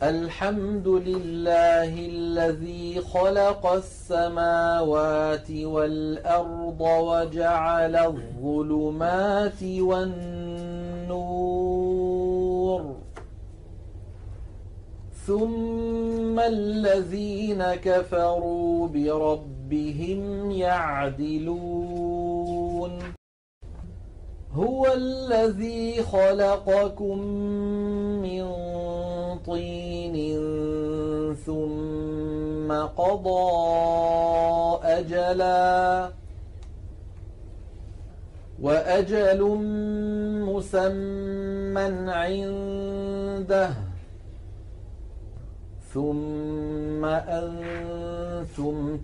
الحمد لله الذي خلق السماوات والأرض وجعل الظلمات والنور ثم الذين كفروا بربهم يعدلون هو الذي خلقكم من طين ثم قضى أجلا وأجل مسمى عنده ثم أنتم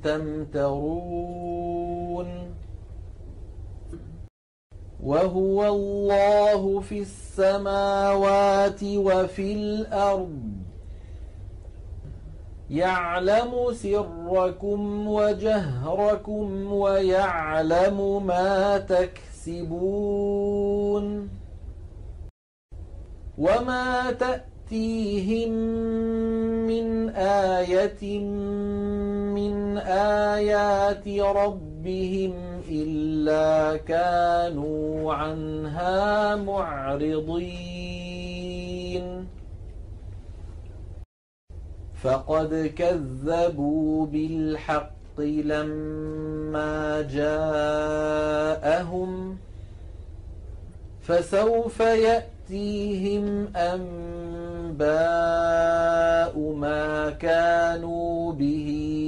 تمترون وهو الله في السماوات وفي الأرض يعلم سركم وجهركم ويعلم ما تكسبون وما تأتيهم من آية من آيات ربهم إلا كانوا عنها معرضين فقد كذبوا بالحق لما جاءهم فسوف يأتيهم أنباء ما كانوا به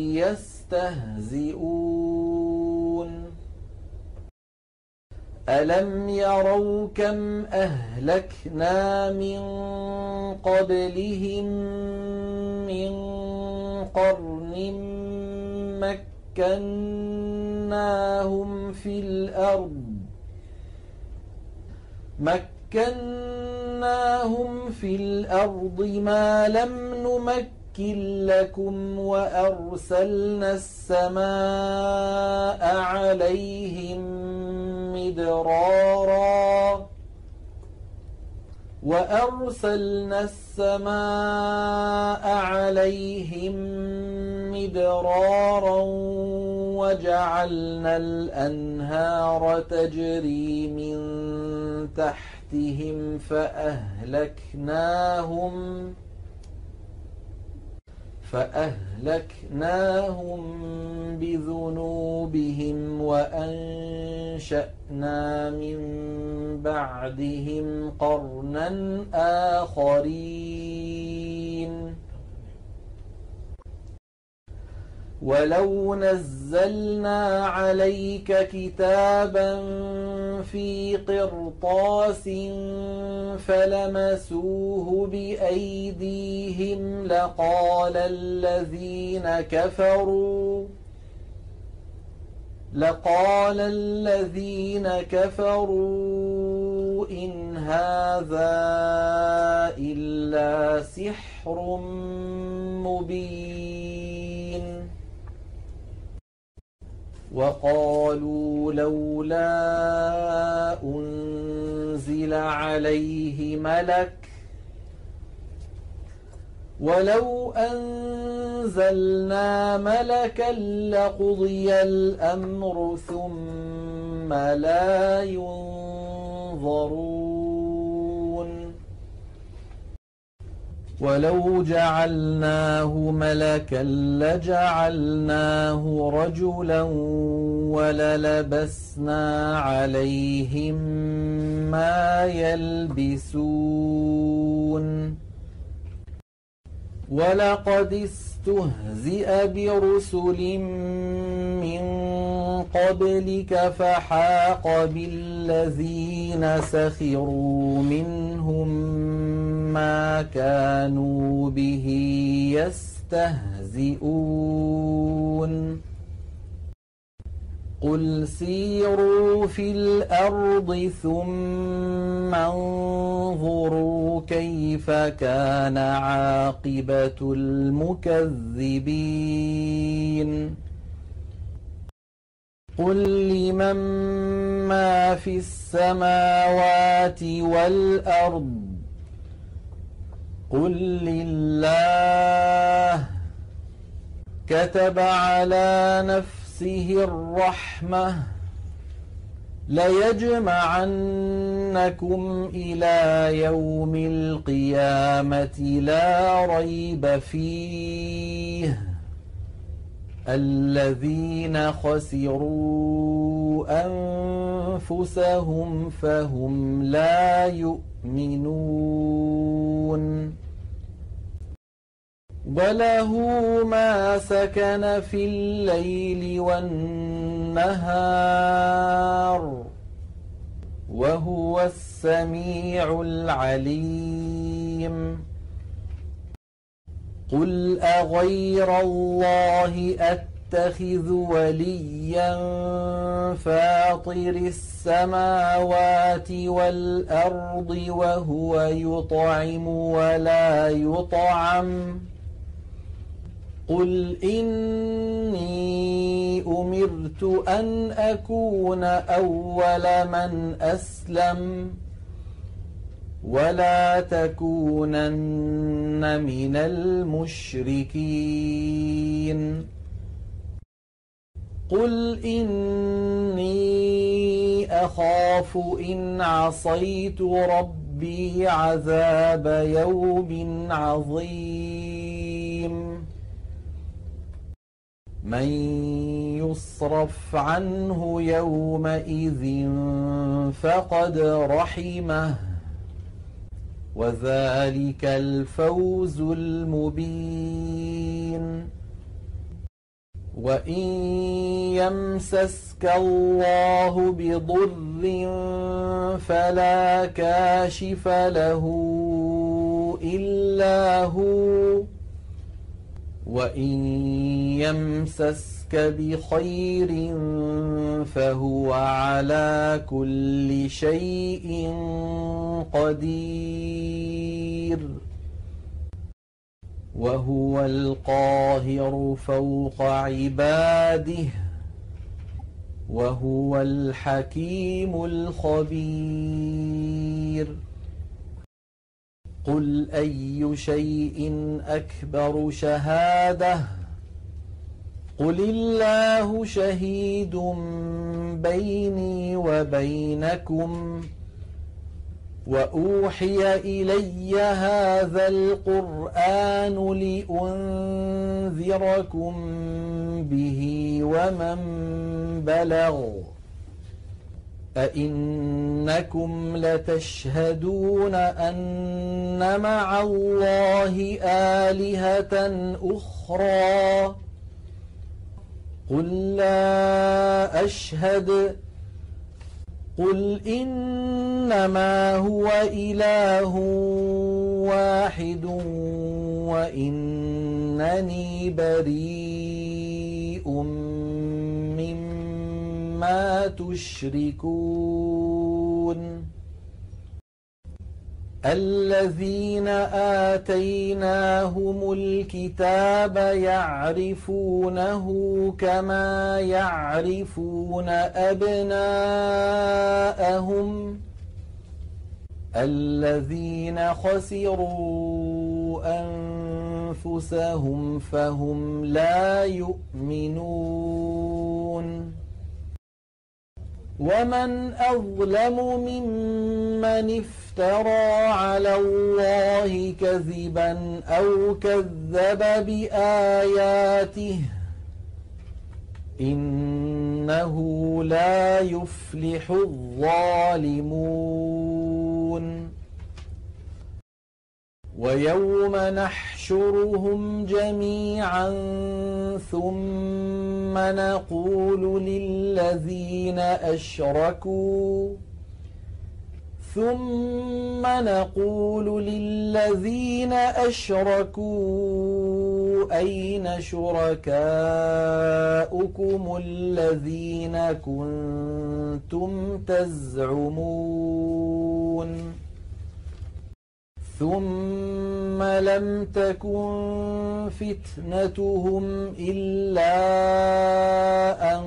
يستهزئون ألم يروا كم أهلكنا من قبلهم من قرن مكناهم في الأرض ما لم نمكن لكم وأرسلنا السماء عليهم مدرارا وجعلنا الأنهار تجري من تحتهم فأهلكناهم بذنوبهم وأنشأنا من بعدهم قرنا آخرين ولو نزلنا عليك كتابا في قرطاس فلمسوه بأيديهم لقال الذين كفروا إن هذا إلا سحر مبين وقالوا لولا أنزل عليه ملك ولو أنزلنا ملكا لقضي الأمر ثم لا ينظرون ولو جعلناه ملكا لجعلناه رجلا وللبسنا عليهم ما يلبسون ولقد استهزئ برسل من قبلك فحاق بالذين سخروا منهم ما كانوا به يستهزئون قل سيروا في الأرض ثم انظروا كيف كان عاقبة المكذبين قل لمن ما في السماوات والأرض قل لله كتب على نفسه الرحمة ليجمعنكم إلى يوم القيامة لا ريب فيه الذين خسروا أنفسهم فهم لا يؤمنون وله ما سكن في الليل والنهار وهو السميع العليم قل أغير الله أتخذ وليا فاطر السماوات والأرض وهو يطعم ولا يطعم قل إني أمرت أن أكون أول من أسلم ولا تكونن من المشركين قل إني أخاف إن عصيت ربي عذاب يوم عظيم من يصرف عنه يومئذ فقد رحمه وذلك الفوز المبين وإن يمسسك الله بضر فلا كاشف له إلا هو وإن يمسسك بخير فهو على كل شيء قدير وهو القاهر فوق عباده وهو الحكيم الخبير قل أي شيء أكبر شهادة قل الله شهيد بيني وبينكم وأوحي إلي هذا القرآن لأنذركم به ومن بلغ أئنكم لتشهدون أن مع الله آلهة أخرى قل لا أشهد قل إنما هو إله واحد وإنني بريء مما تشركون الذين آتيناهم الكتاب يعرفونه كما يعرفون أبناءهم الذين خسروا أنفسهم فهم لا يؤمنون ومن أظلم ممن افترى على الله كذبا أو كذب بآياته إنه لا يفلح الظالمون ويوم نحشرهم جميعا ثم نقول للذين أشركوا أين شركاؤكم الذين كنتم تزعمون ثم لم تكن فتنتهم إلا أن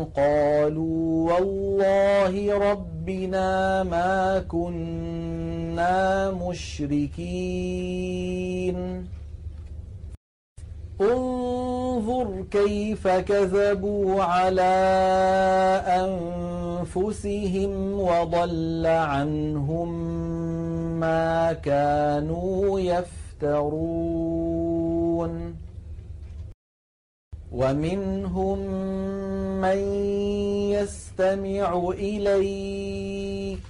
قالوا والله ربنا ما كنا كنا مشركين انظر كيف كذبوا على أنفسهم وضل عنهم ما كانوا يفترون ومنهم من يستمع إليك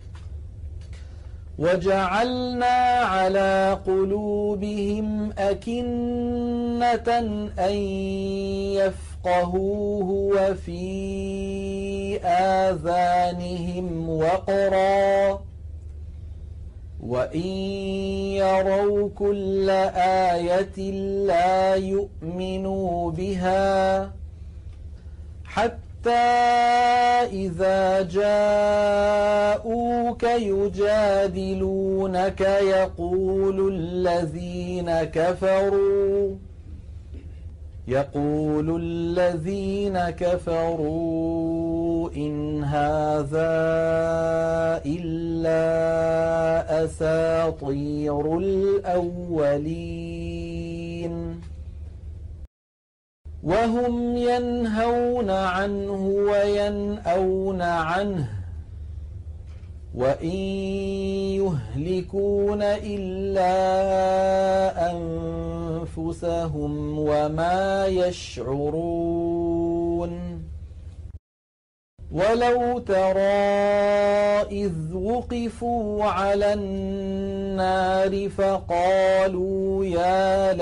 وجعلنا على قلوبهم أكنة أن يفقهوه وفي آذانهم وقرا وإن يروا كل آية لا يؤمنوا بها حتى إذا جاءوك يجادلونك يقول الذين كفروا إن هذا إلا أساطير الأولين وهم ينهون عنه وينأون عنه وإن يهلكون إلا أنفسهم وما يشعرون ولو ترى إذ وقفوا على النار فقالوا يا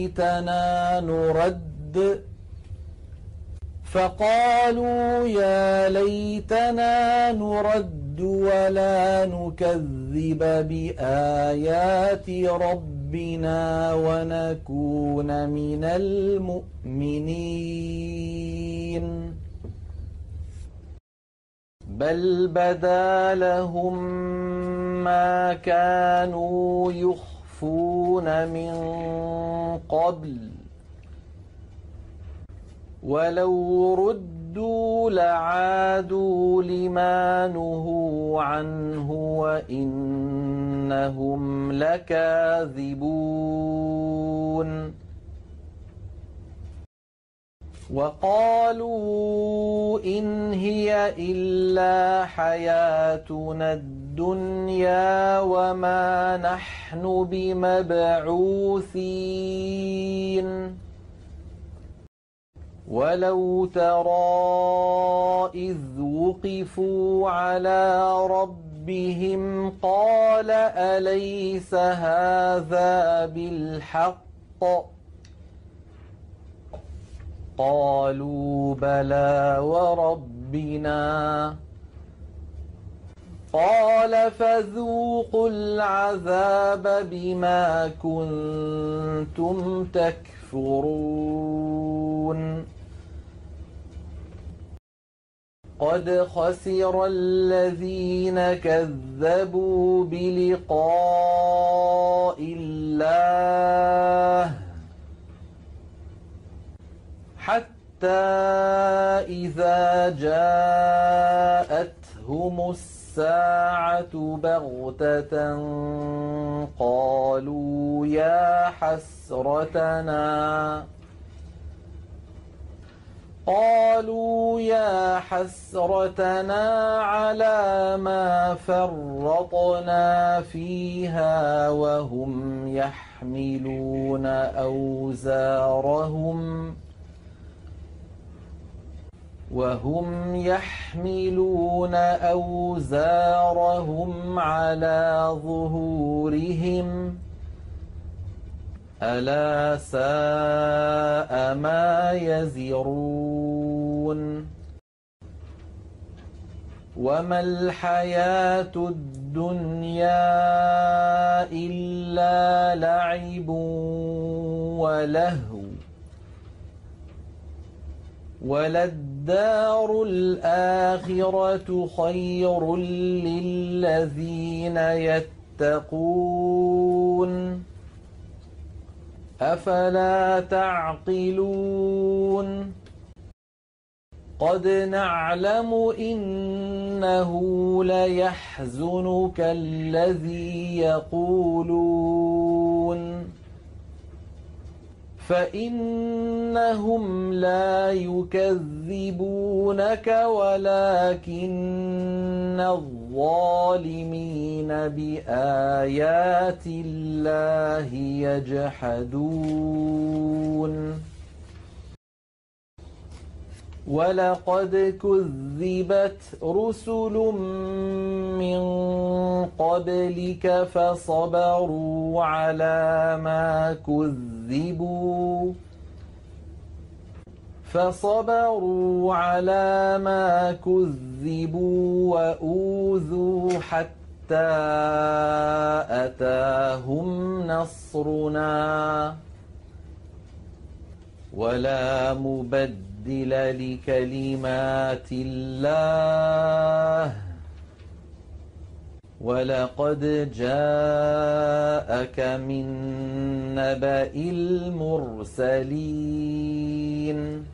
ليتنا نرد ولا نكذب بآيات ربنا ونكون من المؤمنين بل بدا لهم ما كانوا يخفون من قبل ولو ردوا لعادوا لما نهوا عنه وإنهم لكاذبون وقالوا إن هي إلا حياتنا الدنيا وما نحن بمبعوثين ولو ترى إذ وقفوا على ربهم قال أليس هذا بالحق قالوا بلى وربنا قال فذوقوا العذاب بما كنتم تكفرون قد خسر الذين كذبوا بلقاء الله حتى إذا جاءتهم الساعة بغتة قالوا يا حسرتنا على ما فرطنا فيها وهم يحملون أوزارهم على ظهورهم ألا ساء ما يزرون وما الحياة الدنيا إلا لعب ولهو وللدار الآخرة خير للذين يتقون أفلا تعقلون قد نعلم إنه ليحزنك الذي يقولون فإنهم لا يكذبونك ولكن الظالمين بآيات الله يجحدون ولقد كذبت رسل من قبلك فصبروا على ما كذبوا وأوذوا حتى أتاهم نصرنا ولا مبدل لكلمات الله ولقد جاءك من نبأ المرسلين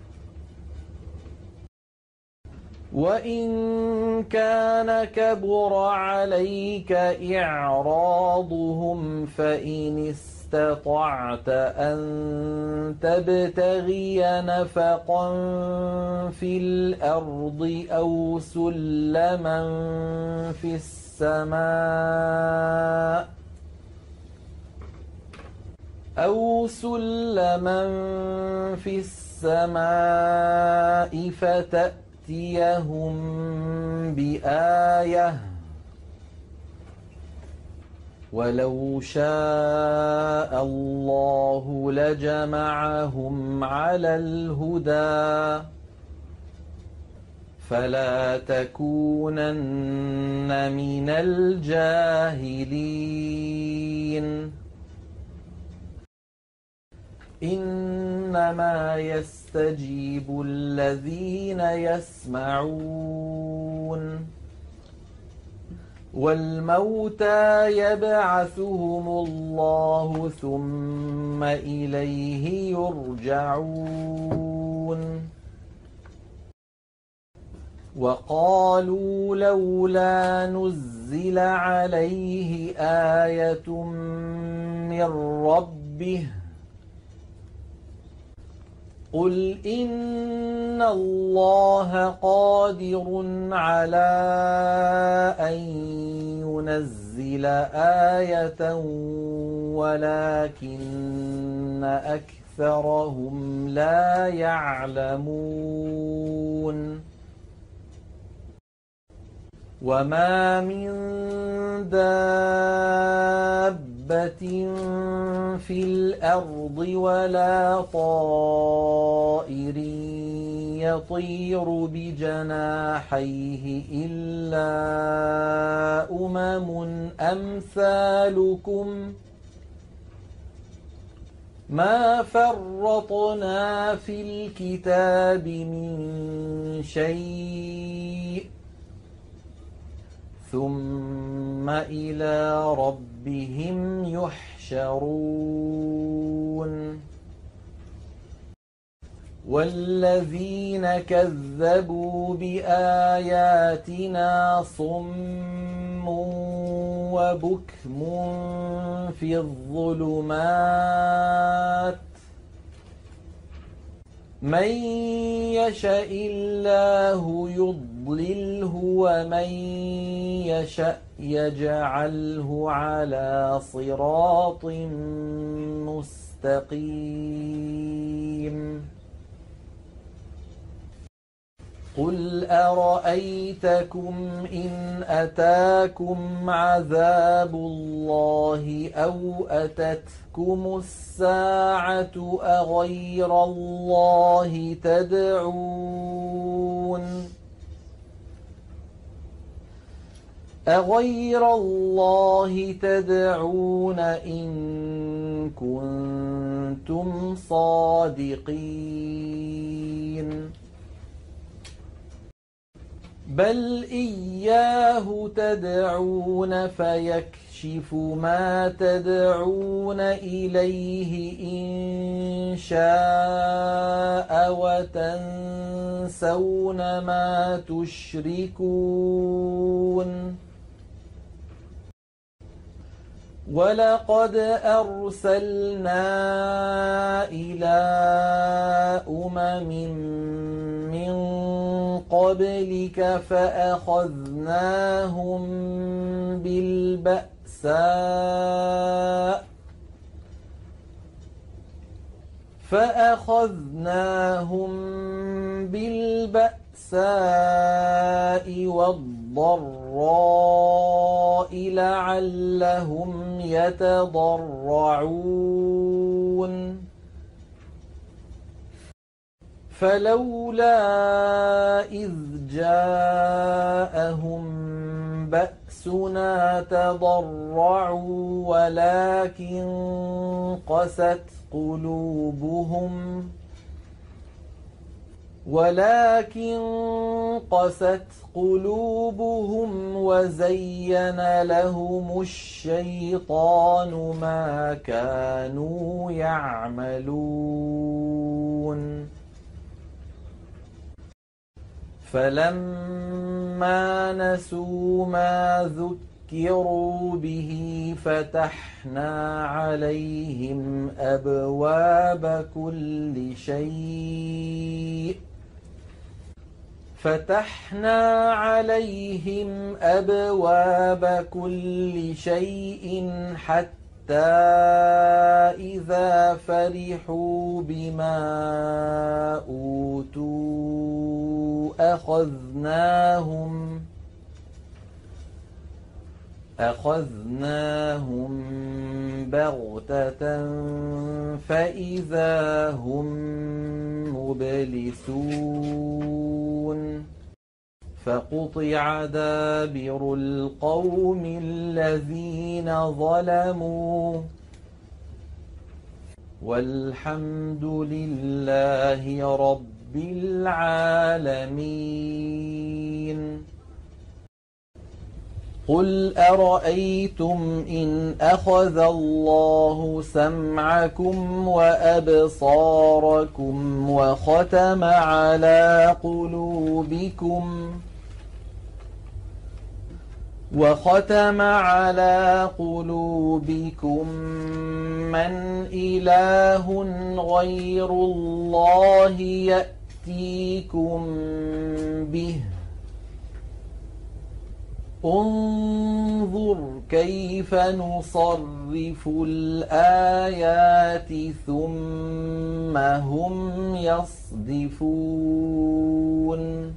وإن كان كبر عليك إعراضهم فإن استطعت أن تبتغي نفقا في الأرض أو سلما في السماء فتأتيهم بآية ولو شاء الله لجمعهم على الهدى فلا تكونن من الجاهلين إنما يستجيب الذين يسمعون والموتى يبعثهم الله ثم إليه يرجعون وقالوا لولا نزل عليه آية من ربه قل إن الله قادر على أن ينزل آية ولكن أكثرهم لا يعلمون وما من دابة في الأرض ولا طائر يطير بجناحيه إلا أمثالكم ما فرطنا في الكتاب من شيء ثم إلى ربهم يحشرون والذين كذبوا بآياتنا صم وبكم في الظلمات من يشاء الله يضلله ومن يشاء يجعله على صراط مستقيم قل أرأيتكم إن أتاكم عذاب الله أو أتتكم الساعة أغير الله تدعون إن كنتم صادقين بل إياه تدعون فيكشف يكشف ما تدعون إليه إن شاء وتنسون ما تشركون ولقد أرسلنا إلى أمم من قبلك فأخذناهم بالبأساء والضراء لعلهم يتضرعون فلولا إذ جاءهم بأسنا تضرعوا ولكن قست قلوبهم وزين لهم الشيطان ما كانوا يعملون فلما نسوا ما ذكروا به فتحنا عليهم أبواب كل شيء حتى إذا فرحوا بما أوتوا أخذناهم بغتة فإذا هم مبلسون فقطع دابر القوم الذين ظلموا والحمد لله رب العالمين قل أرأيتم إن أخذ الله سمعكم وأبصاركم وختم على قلوبكم من إله غير الله يأتيكم به انظر كيف نصرف الآيات ثم هم يصدفون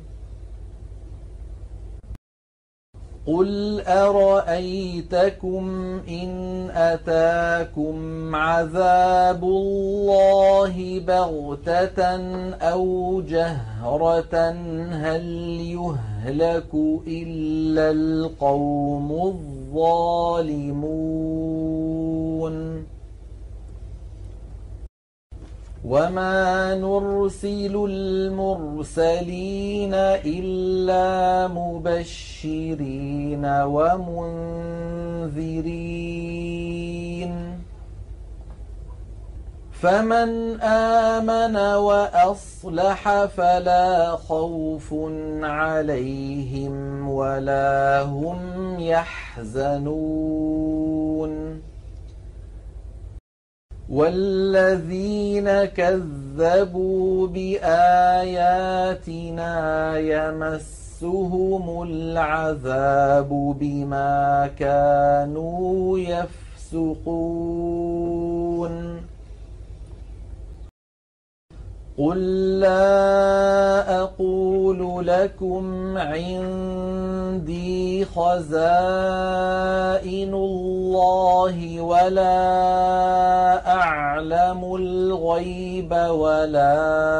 قل أرأيتكم إن أتاكم عذاب الله بغتة أو جهرة هل يهلك إلا القوم الظالمون وما نرسل المرسلين إلا مبشرين ومنذرين فمن آمن وأصلح فلا خوف عليهم ولا هم يحزنون والذين كذبوا بآياتنا يمسهم العذاب بما كانوا يفسقون قل لا أقول لكم عندي خزائن الله ولا أعلم الغيب ولا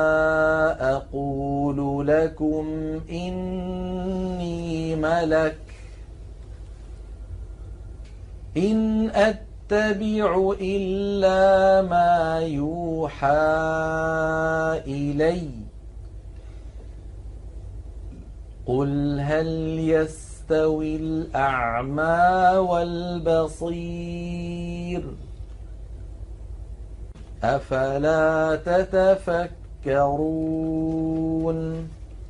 أقول لكم إني ملك إن أتبع إلا ما يوحى إلي قل هل يستوي الأعمى والبصير أفلا تتفكرون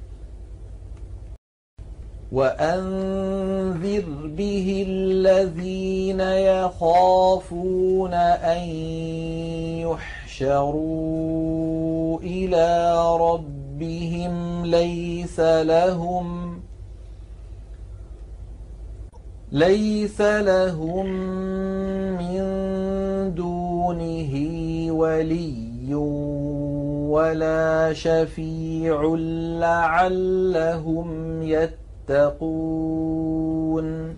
وأنذر به الذين يخافون أن يحشروا إلى ربهم ليس لهم من دونه ولي ولا شفيع لعلهم يتقون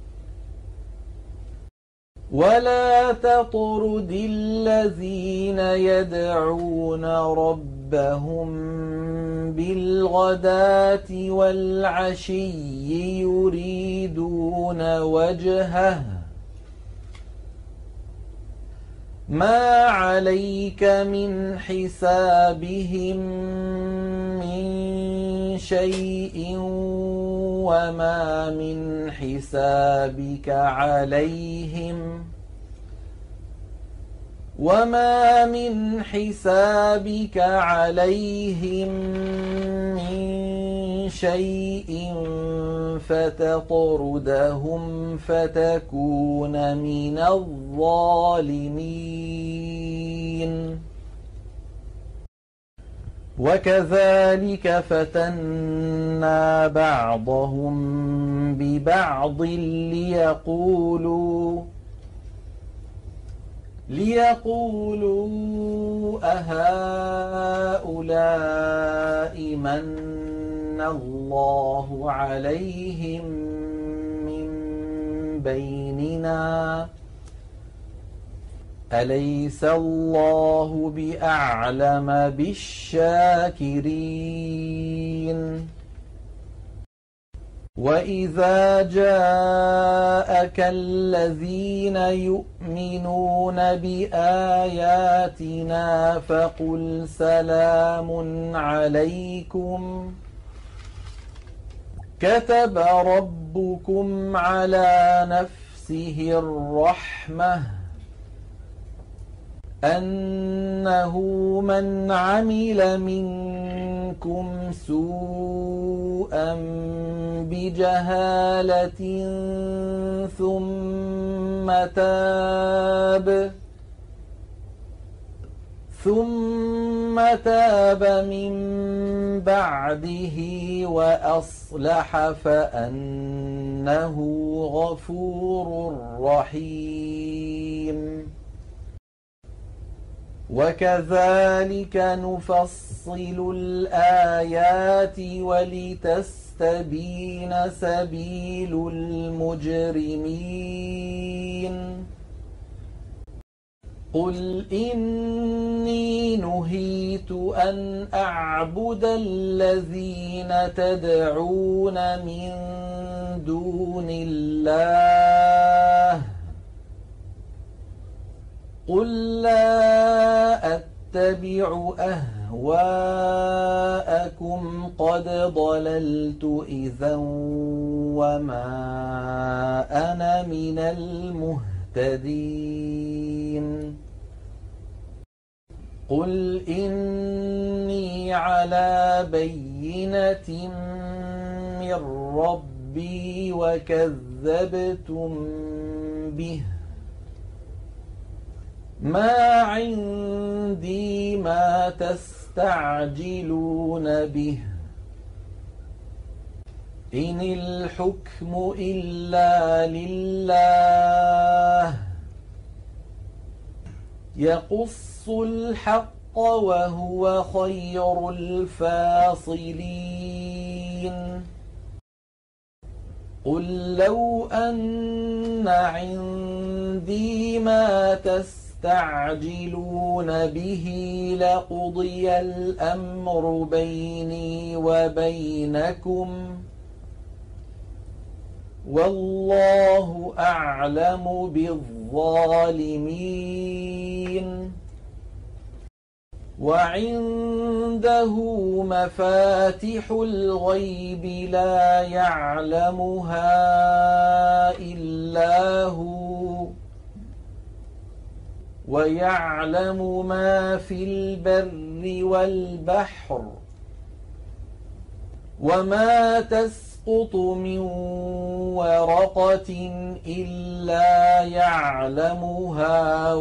ولا تطرد الذين يدعون ربهم بالغداة والعشي يريدون وجهه ما عليك من حسابهم من شيء وما من حسابك عليهم من شيء فتطردهم فتكون من الظالمين وكذلك فتنا بعضهم ببعض ليقولوا أهؤلاء من الله عليهم من بيننا أليس الله بأعلم بالشاكرين وإذا جاءك الذين يؤمنون بآياتنا فقل سلام عليكم كتب ربكم على نفسه الرحمة أنه من عمل منكم سوءا بجهالة ثم تاب من بعده وأصلح فأنه غفور رحيم وكذلك نفصل الآيات ولتستبين سبيل المجرمين قل إني نهيت أن أعبد الذين تدعون من دون الله قل لا أتبع أهواءكم قد ضللت إذا وما أنا من المهتدين قل إني على بينة من ربي وكذبتم به ما عندي ما تستعجلون به إن الحكم إلا لله يقص الحق وهو خير الفاصلين قل لو أن عندي ما تستعجلون به لقضي الأمر بيني وبينكم والله أعلم بالظالمين وعنده مفاتح الغيب لا يعلمها إلا هو ويعلم ما في البر والبحر وما تسقط من ورقة إلا يعلمها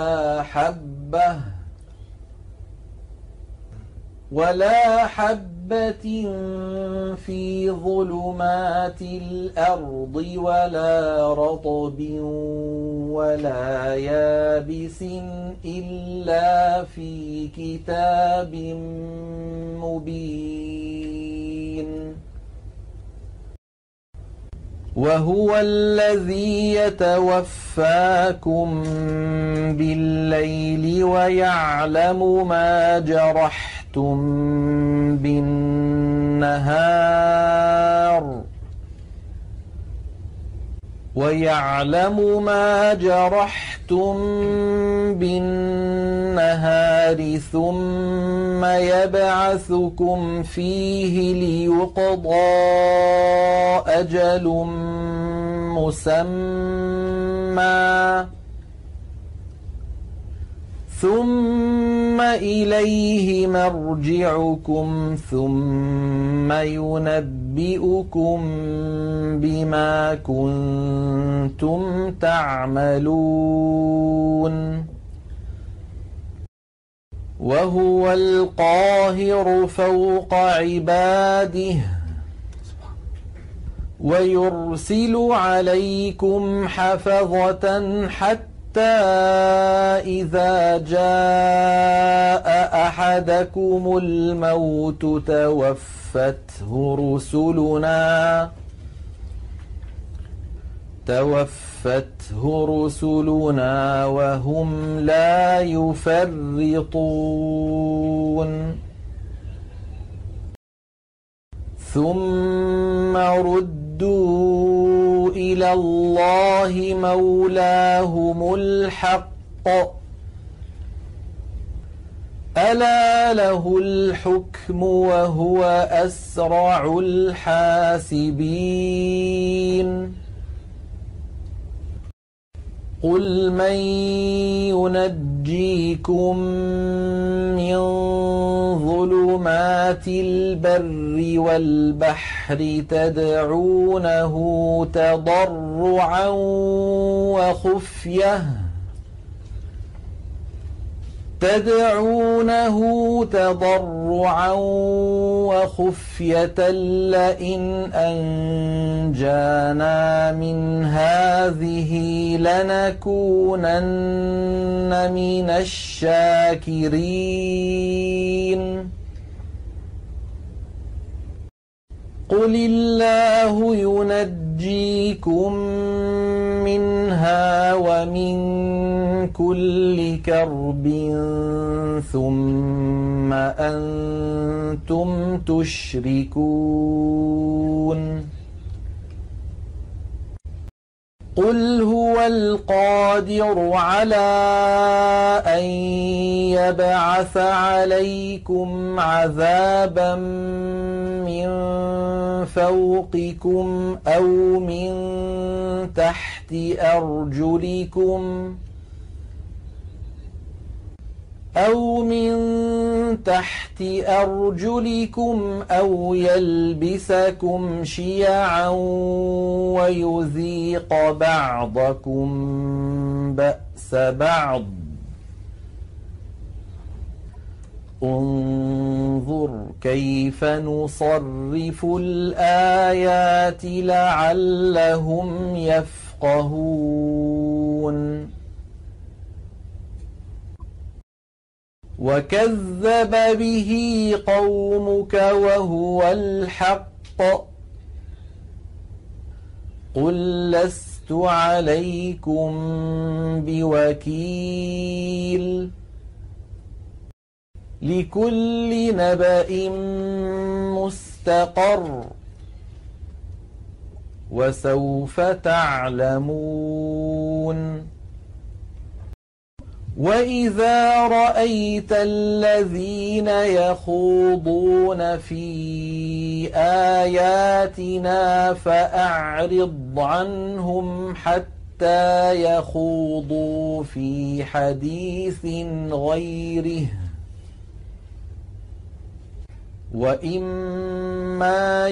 ولا حبة في ظلمات الأرض ولا رطب ولا يابس إلا في كتاب مبين. وهو الذي يتوفاكم بالليل ويعلم ما جرحتم بالنهار ثم يبعثكم فيه ليقضى أجل مسمى ثم إليه مرجعكم ثم ينبئكم بما كنتم تعملون. وهو القاهر فوق عباده ويرسل عليكم حفظة حتى إذا جاء أحدكم الموت توفته رسلنا وهم لا يفرطون. ثم ردوا إلى الله مولاهم الحق ألا له الحكم وهو أسرع الحاسبين. قل من ينجيكم من ظلمات البر والبحر تدعونه تضرعا وخفية لئن أنجانا من هذه لنكونن من الشاكرين. قل الله ينجيكم منها ومن كل كرب ثم أنتم تشركون. قل هو القادر على أن يبعث عليكم عذابا من فوقكم أو من تحت أرجلكم أو يلبسكم شيعا ويذيق بعضكم بأس بعض. انظر كيف نصرف الآيات لعلهم يفقهون. وكذب به قومك وهو الحق قل لست عليكم بوكيل لكل نبأ مستقر وسوف تعلمون. وإذا رأيت الذين يخوضون في آياتنا فأعرض عنهم حتى يخوضوا في حديث غيره، وإما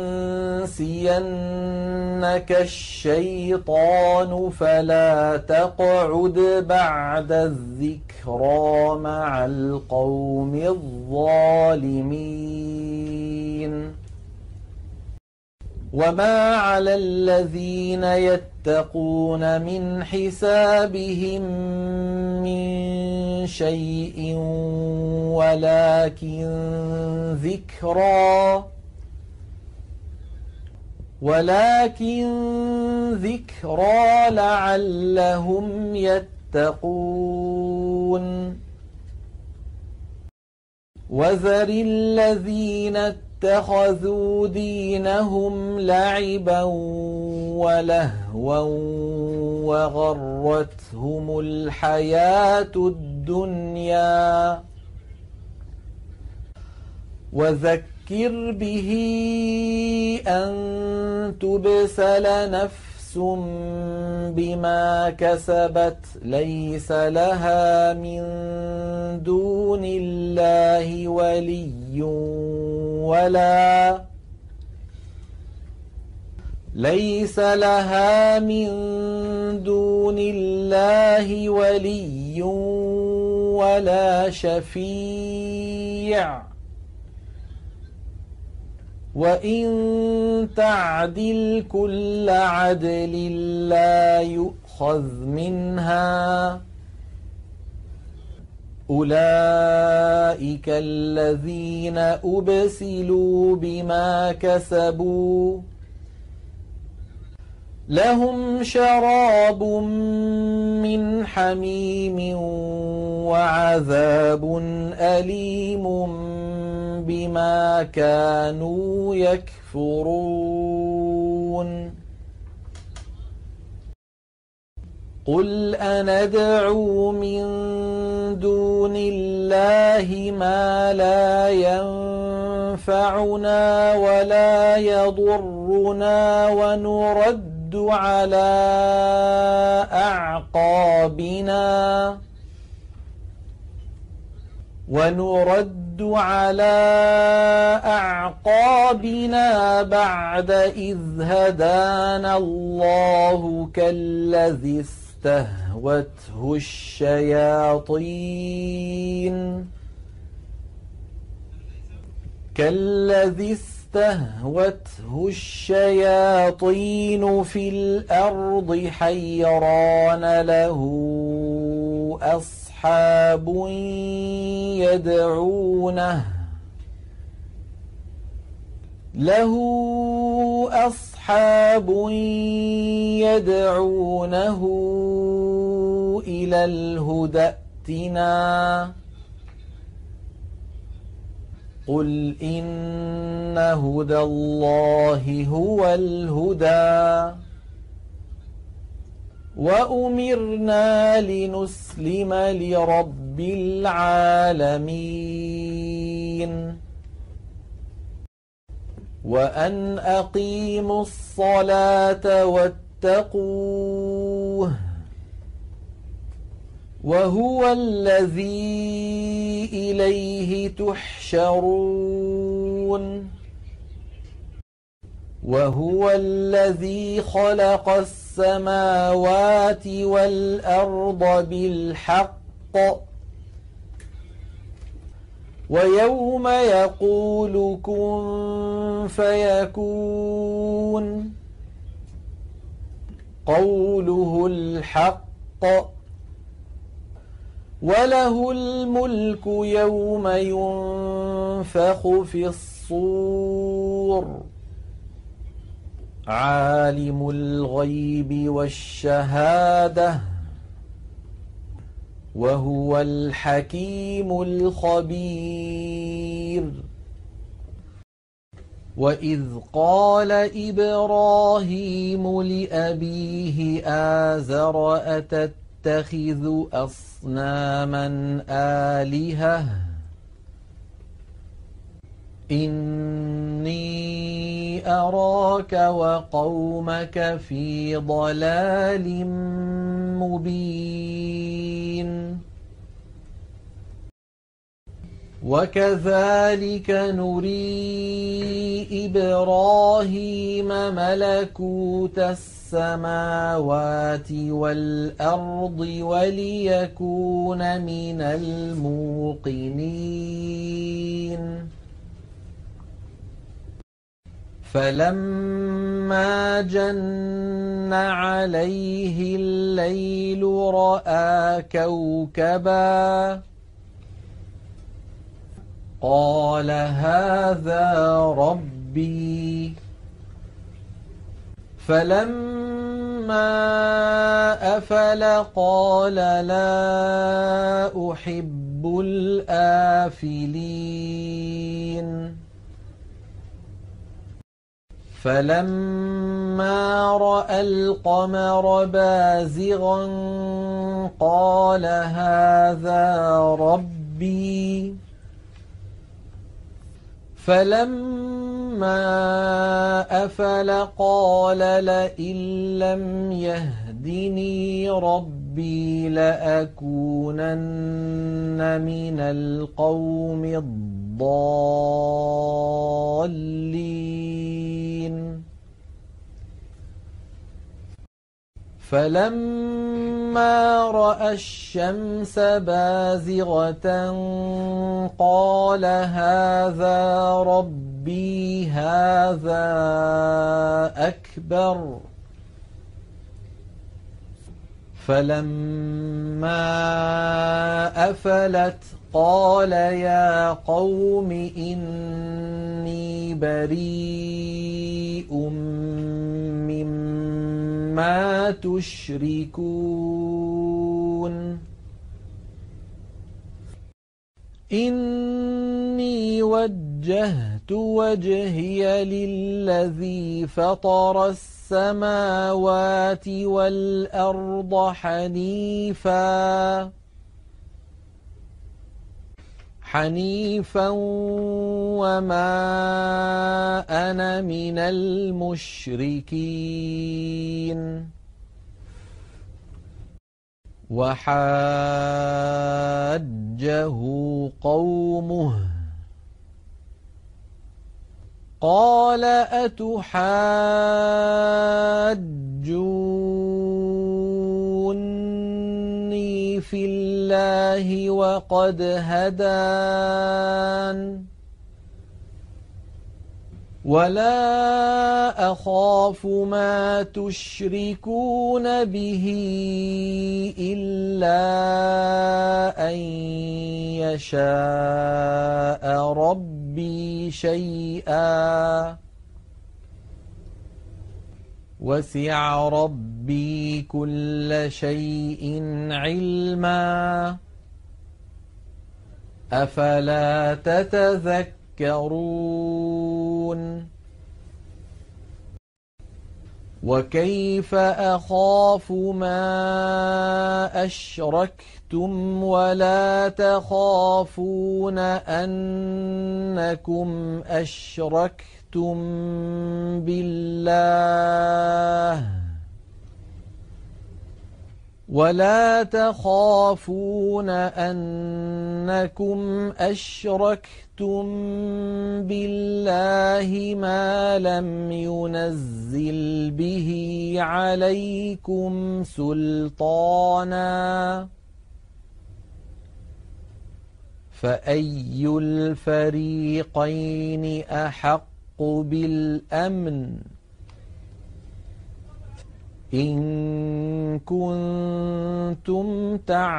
ينسينك الشيطان فلا تقعد بعد الذكرى مع القوم الظالمين. وما على الذين يتقون من حسابهم من شيء ولكن ذكرى لعلهم يتقون. وذر الذين اتخذوا دينهم لعبا ولهوا وغرتهم الحياة الدنيا، وذكر به أن تبسل نفس بما كسبت ليس لها من دون الله ولي ولا شفيع، وإن تعدل كل عدل لا يؤخذ منها. أولئك الذين أبسلوا بما كسبوا لهم شراب من حميم وعذاب أليم بما كانوا يكفرون. قل أندعو من دون الله ما لا ينفعنا ولا يضرنا ونرد على أعقابنا بعد إذ هدانا الله كالذي استهوته الشياطين في الأرض حيران له أصحاب يدعونه إلى الهدى ائتنا. قل إن هدى الله هو الهدى وأمرنا لنسلم لرب العالمين وأن أقيموا الصلاة واتقوه وهو الذي إليه تحشرون وهو الذي خلق السماوات والأرض بالحق ويوم يقول كن فيكون قوله الحق وله الملك يوم ينفخ في الصور عالم الغيب والشهادة وهو الحكيم الخبير. وإذ قال إبراهيم لأبيه آزر تتخذ أصناما آلهة إني أراك وقومك في ضلال مبين وكذلك نري إبراهيم ملكوت السماوات والأرض وليكون من الموقنين فلما جن عليه الليل رأى كوكبا قال هذا ربي فلما أفل قال لا أحب الآفلين فلما رأى القمر بازغا قال هذا ربي فلما أفل قال لئن لم يهدني ربي لأكونن من القوم الضالين فلما رأى الشمس بازغة قال هذا ربي هذا أكبر فلما أفلت قال يا قوم إني بريء مما تشركون إني وجهت وجهي للذي فطر السماوات والأرض حنيفا وما أنا من المشركين وحاجه قومه قال أتحاجوني في الله وقد هدان ولا أخاف ما تشركون به إلا أن يشاء ربي شيئا وسع ربي كل شيء علما أفلا تتذكرون وكيف أخاف ما أشركتم ولا تخافون أنكم أشركتم بالله ما لم ينزل به عليكم سلطانا فأي الفريقين أحق بالأمن إن كنتم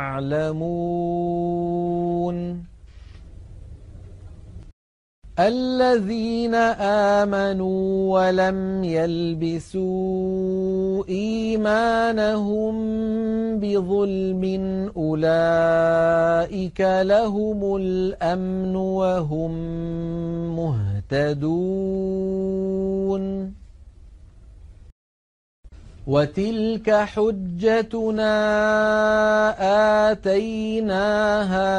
تعلمون الذين آمنوا ولم يلبسوا إيمانهم بظلم أولئك لهم الأمن وهم مهتدون وتلك حجتنا آتيناها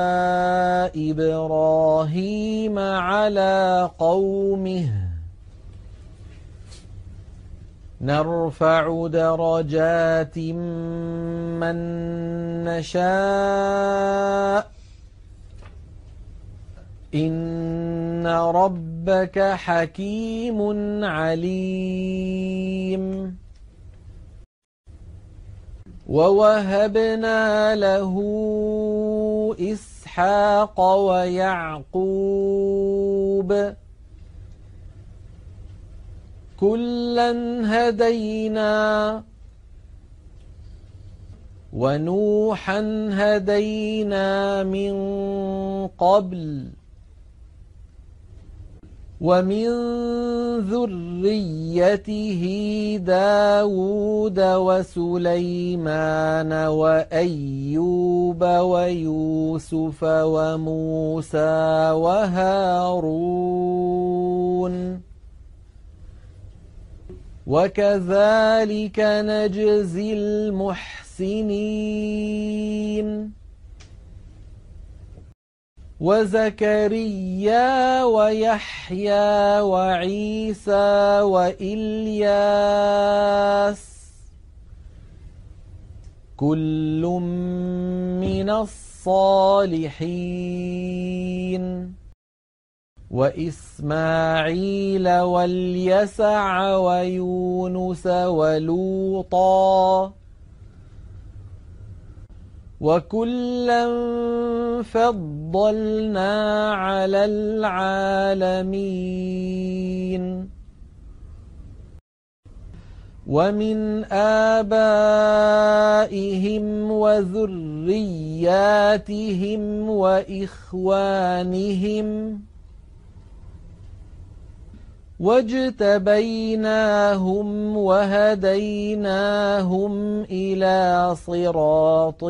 إبراهيم على قومه نرفع درجات من نشاء إن ربك حكيم عليم ووهبنا له إسحاق ويعقوب كلا هدينا ونوحا هدينا من قبل ومن ذريته داود وسليمان وأيوب ويوسف وموسى وهارون وكذلك نجزي المحسنين وزكريا ويحيى وعيسى وإلياس كل من الصالحين وإسماعيل واليسع ويونس ولوطا وكلا فضلنا على العالمين ومن آبائهم وذرياتهم وإخوانهم واجتبيناهم وهديناهم إلى صراط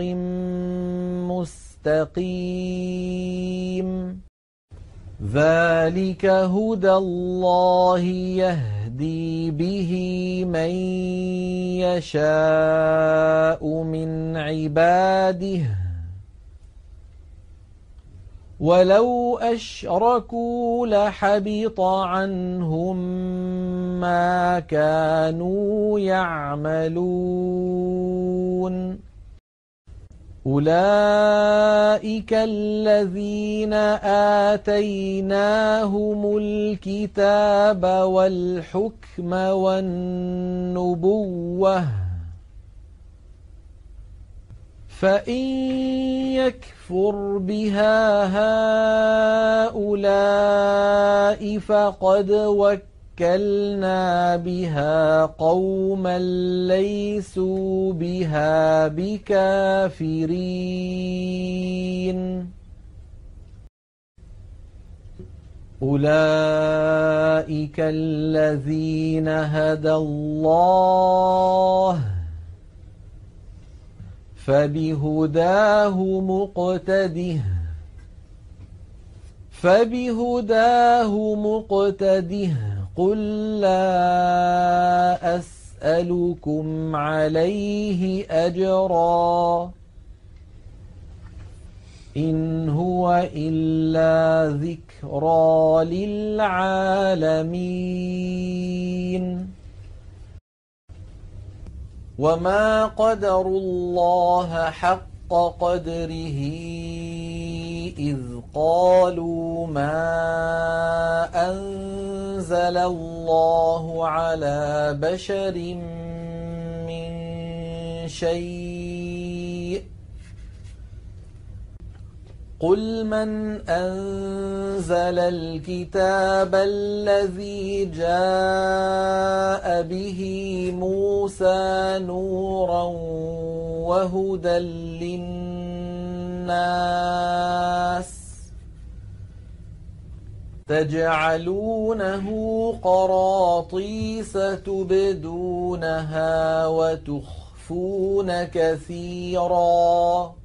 مستقيم ذلك هدى الله يهدي به من يشاء من عباده ولو أشركوا لحبط عنهم ما كانوا يعملون أولئك الذين آتيناهم الكتاب والحكم والنبوة فإن يكفر بها هؤلاء فقد وكلنا بها قوما ليسوا بها بكافرين أولئك الذين هدى الله فبهداه مقتده قل لا أسألكم عليه أجرا إن هو إلا ذكرى للعالمين وما قدروا الله حق قدره إذ قالوا ما أنزل الله على بشر من شيء قل من أنزل الكتاب الذي جاء به موسى نورا وهدى للناس تجعلونه قراطيس تبدونها وتخفون كثيرا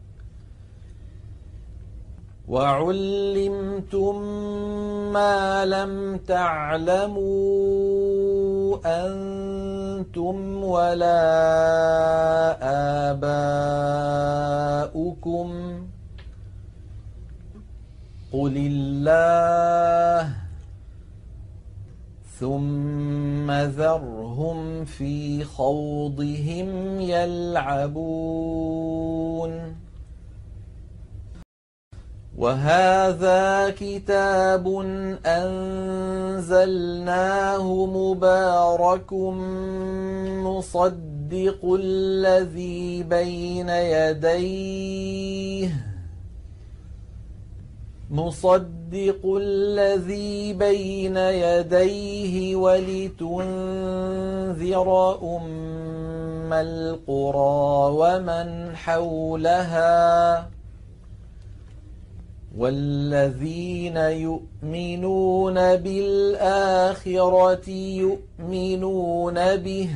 وعلمتم ما لم تعلموا أنتم ولا آباؤكم قل الله ثم ذرهم في خوضهم يلعبون وهذا كتاب أنزلناه مبارك مصدق الذي بين يديه ولتنذر أم القرى ومن حولها والذين يؤمنون بالآخرة يؤمنون به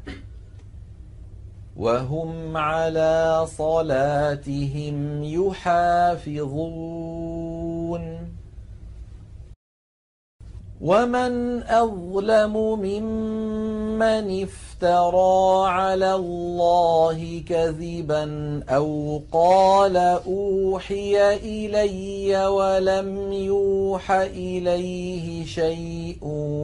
وهم على صلاتهم يحافظون ومن أظلم ممن افترى على الله كذبا أو قال أوحي إلي ولم يوح إليه شيء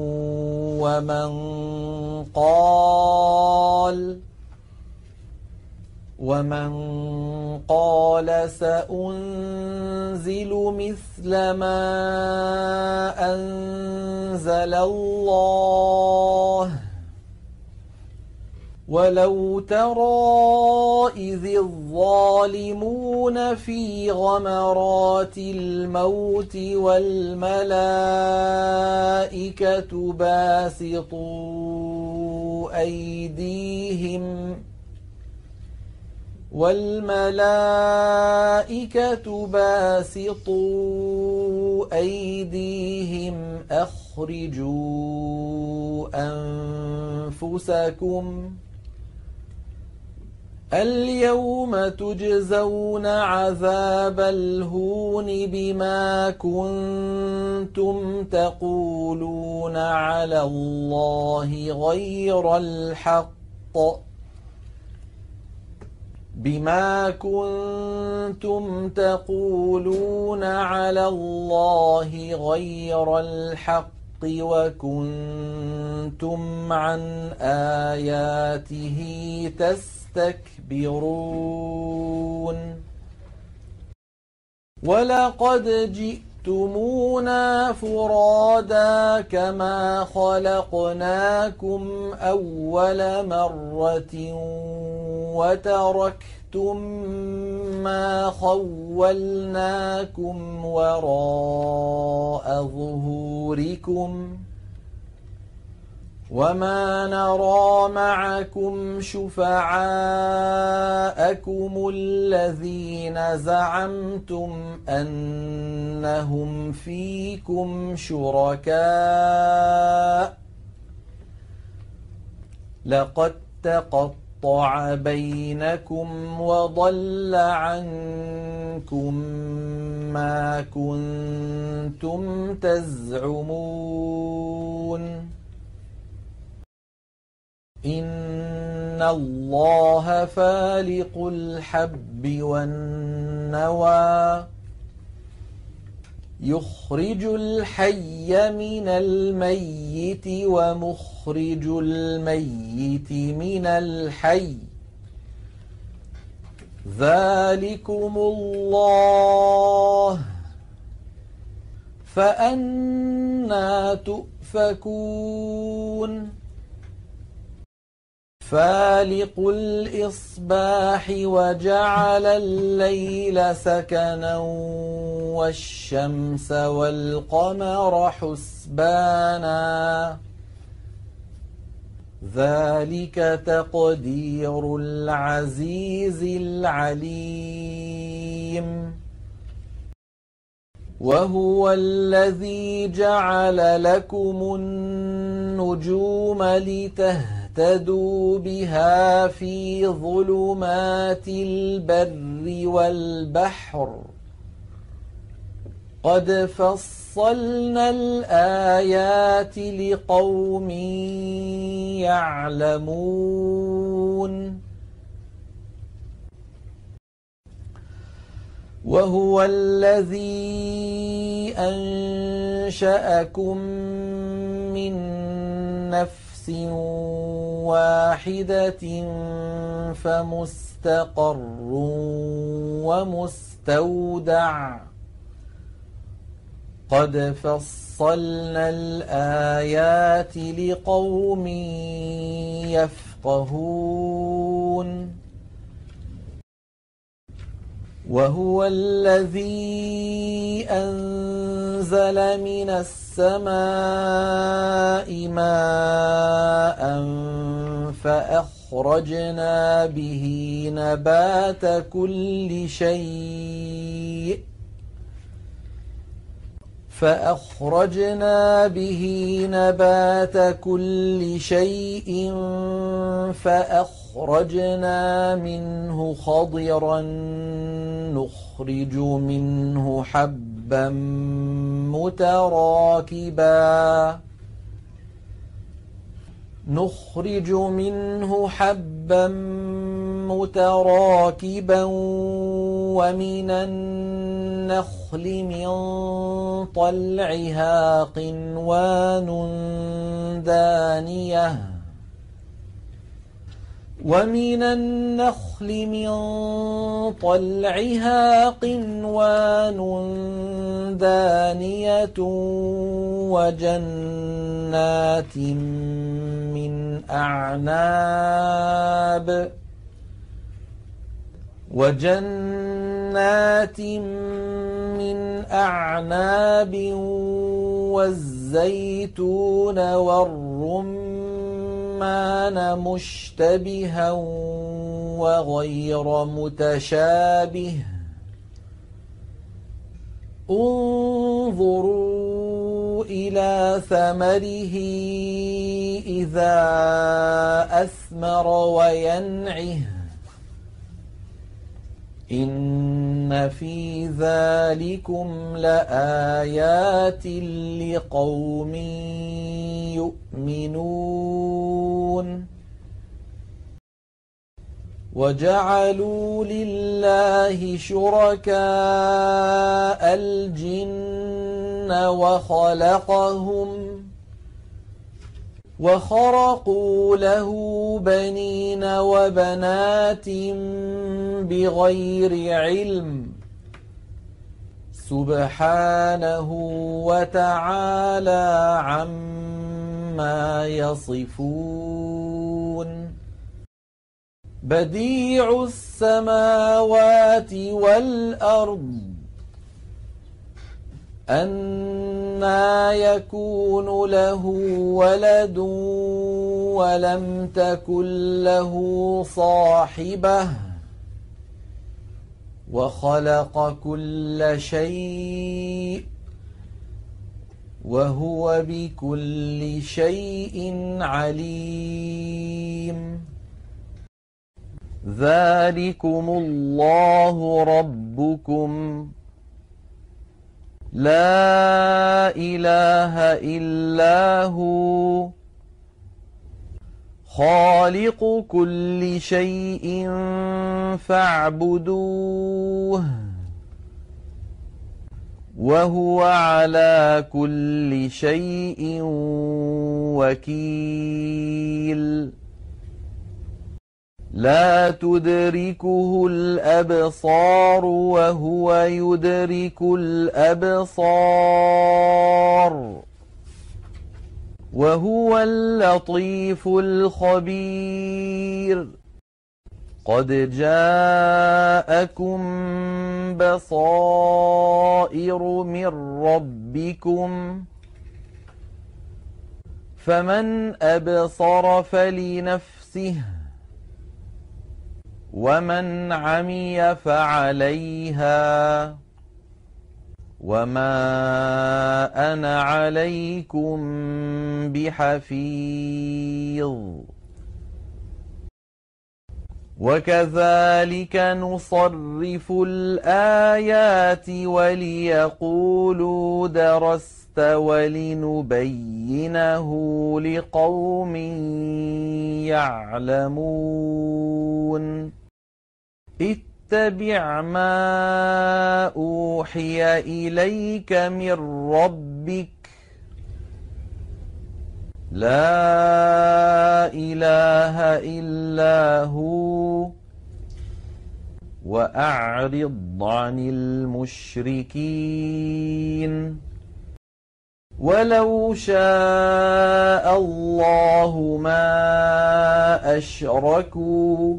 ومن قال سأنزل مثل ما أنزل الله ولو ترى إذ الظالمون في غمرات الموت والملائكة باسطوا أيديهم أخرجوا أنفسكم اليوم تجزون عذاب الهون بما كنتم تقولون على الله غير الحق وكنتم عن آياته تستكبرون ولقد جئتمونا فرادا كما خلقناكم أول مرة وتركتم ما خولناكم وراء ظهوركم وما نرى معكم شفعاءكم الذين زعمتم أنهم فيكم شركاء لقد تقطع بينكم وضل عنكم ما كنتم تزعمون إن الله فالق الحب والنوى يخرج الحي من الميت ومخرج الميت من الحي ذلكم الله فأنى تؤفكون فالق الإصباح وجعل الليل سكنا والشمس والقمر حسبانا ذلك تقدير العزيز العليم وهو الذي جعل لكم النجوم لتهتدوا بها في ظلمات البر والبحر قد فصلنا الآيات لقوم يعلمون وهو الذي أنشأكم من نفس واحدة فمستقر ومستودع قد فصلنا الآيات لقوم يفقهون وهو الذي أنزل من السماء ماء فأخرجنا به نبات كل شيء فأخرجنا منه خضرا نخرج منه حبا متراكبا ومن النخل من طلعها قنوان دانية وجنات من أعناب والزيتون والرمان مشتبها وغير متشابه انظروا إلى ثمره إذا أثمر وينعه إن في ذلكم لآيات لقوم يؤمنون وجعلوا لله شركاء الجن وخرقوا له بنين وبنات بغير علم سبحانه وتعالى عما يصفون بديع السماوات والأرض أنى يكون له ولد ولم تكن له صاحبة وخلق كل شيء وهو بكل شيء عليم ذلكم الله ربكم لا إله إلا هو خالق كل شيء فاعبدوه وهو على كل شيء وكيل لا تدركه الأبصار وهو يدرك الأبصار وهو اللطيف الخبير قد جاءكم بصائر من ربكم فمن أبصر فلنفسه ومن عمي فعليها وما أنا عليكم بحفيظ وكذلك نصرف الآيات وليقولوا درست ولنبينه لقوم يعلمون اتبع ما أوحي إليك من ربك لا إله إلا هو وأعرض عن المشركين ولو شاء الله ما أشركوا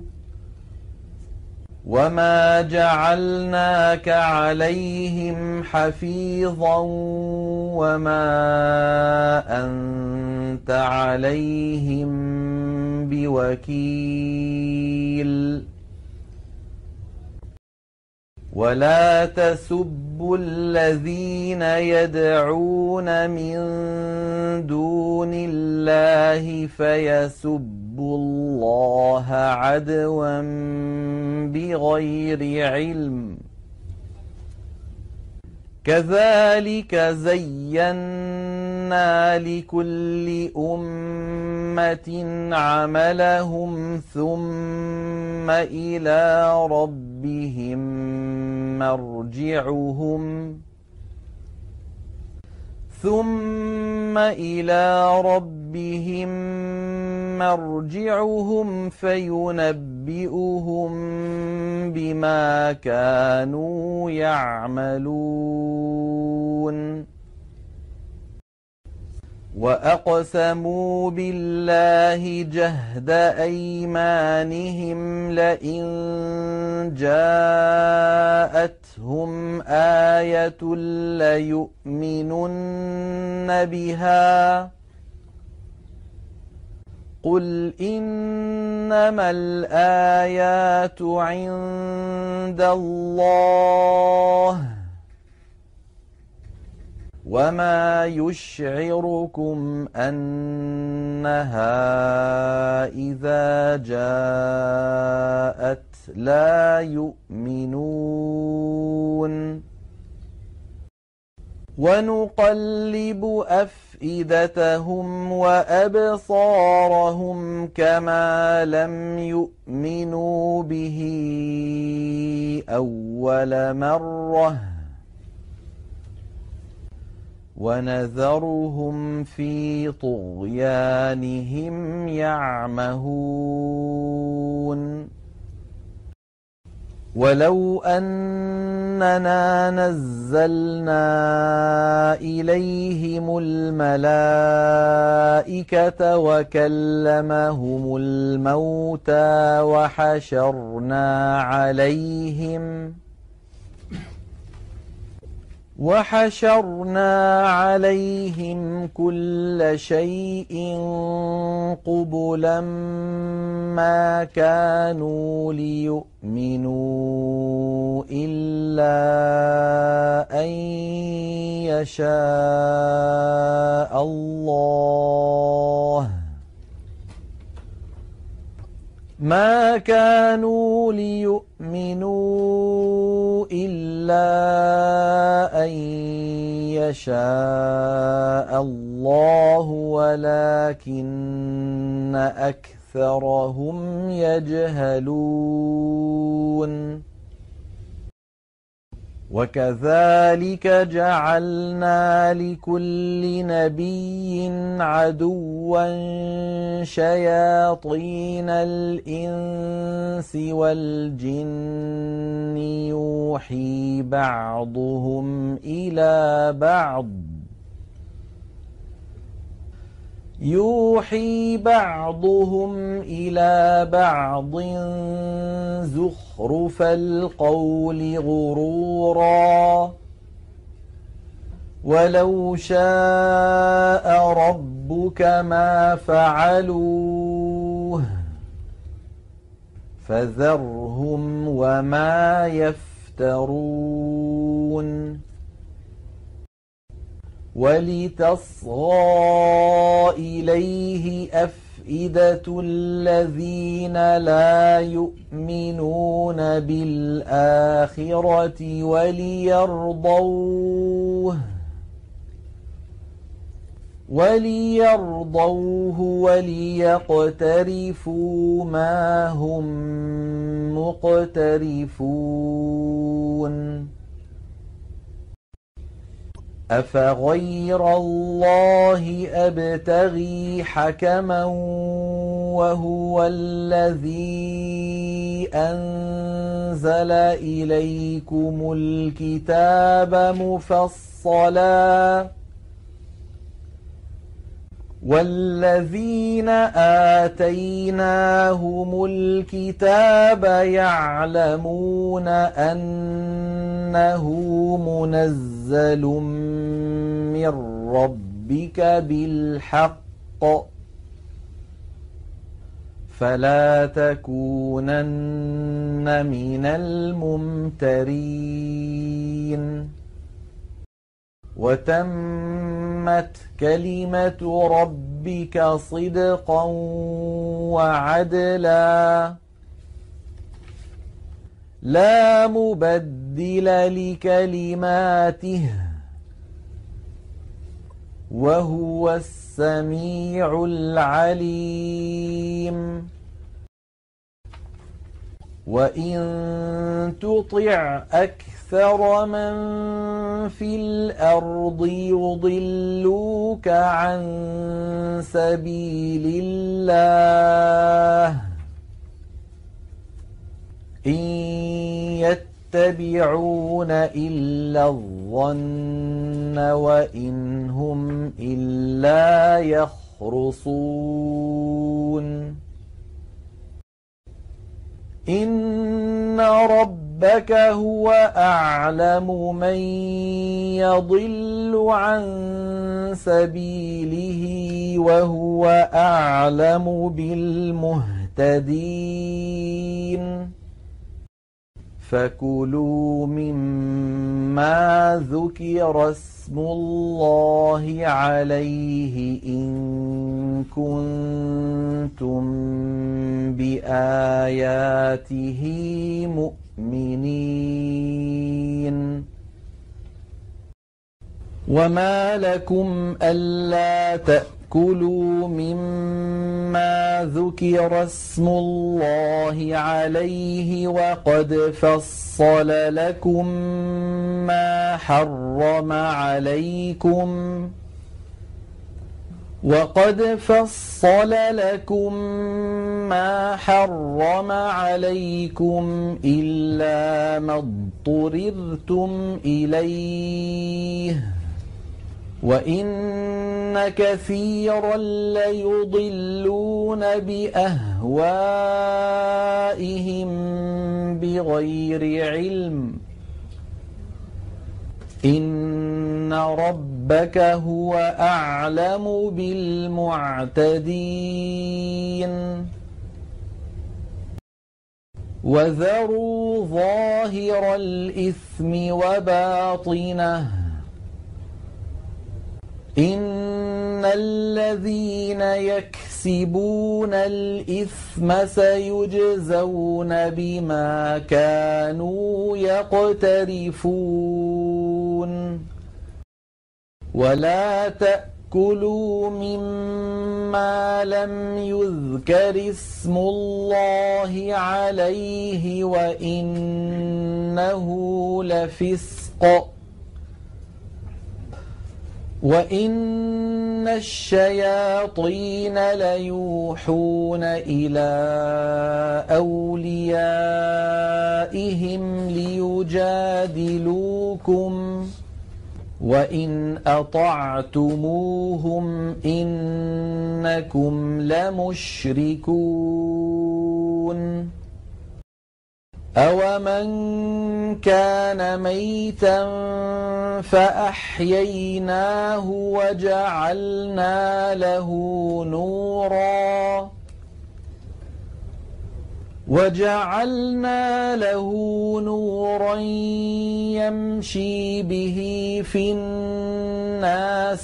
وما جعلناك عليهم حفيظا وما أنت عليهم بوكيل ولا تسبوا الذين يدعون من دون الله فيسبوا الله عدوا بغير علم كذلك زينا لكل أمة عملهم ثم إلى ربهم مرجعهم فينبئهم بما كانوا يعملون وأقسموا بالله جهد أيمانهم لئن جاءتهم آية ليؤمنن بها قل إنما الآيات عند الله وما يشعركم أنها إذا جاءت لا يؤمنون ونقلب أفئدتهم وأبصارهم كما لم يؤمنوا به أول مرة ونذرهم في طغيانهم يعمهون ولو أننا نزلنا إليهم الملائكة وكلمهم الموتى وحشرنا عليهم كل شيء قبلا ما كانوا ليؤمنوا إلا أن يشاء الله ما كانوا ليؤمنوا إلا أن يشاء الله ولكن أكثرهم يجهلون وكذلك جعلنا لكل نبي عدوا شياطين الإنس والجن يوحي بعضهم إلى بعض زخرف القول غرورا ولو شاء ربك ما فعلوه فذرهم وما يفترون ولتصغى إليه أفئدة الذين لا يؤمنون بالآخرة وليرضوه وليقترفوا ما هم مقترفون أفغير الله أبتغي حكما وهو الذي أنزل إليكم الكتاب مفصلا والذين آتيناهم الكتاب يعلمون أنه منزل من ربك بالحق فلا تكونن من الممترين وتمت كلمة ربك صدقا وعدلا لا مبدل لكلماته وهو السميع العليم وإن تطع أكثر من في الأرض يضلوك عن سبيل الله إن يتبعون إلا الظن وإن هم إلا يخرصون إن ربك هو أعلم من يضل عن سبيله وهو أعلم بالمهتدين فكلوا مما ذكر اسم الله عليه إن كنتم بآياته مؤمنين وما لكم ألا تأكلوا مما ذكر اسم الله عليه وقد فصل لكم ما حرم عليكم إلا ما اضطررتم إليه وإن كثيرا ليضلون بأهوائهم بغير علم إن ربك هو أعلم بالمعتدين وذروا ظاهر الإثم وباطنه إن الذين يكسبون الإثم سيجزون بما كانوا يقترفون ولا تأكلوا مما لم يذكر اسم الله عليه وإنه لفسق وإن الشياطين ليوحون إلى أوليائهم ليجادلوكم وإن أطعتموهم إنكم لمشركون أومن كان ميتا فأحييناه وجعلنا له نورا يمشي به في الناس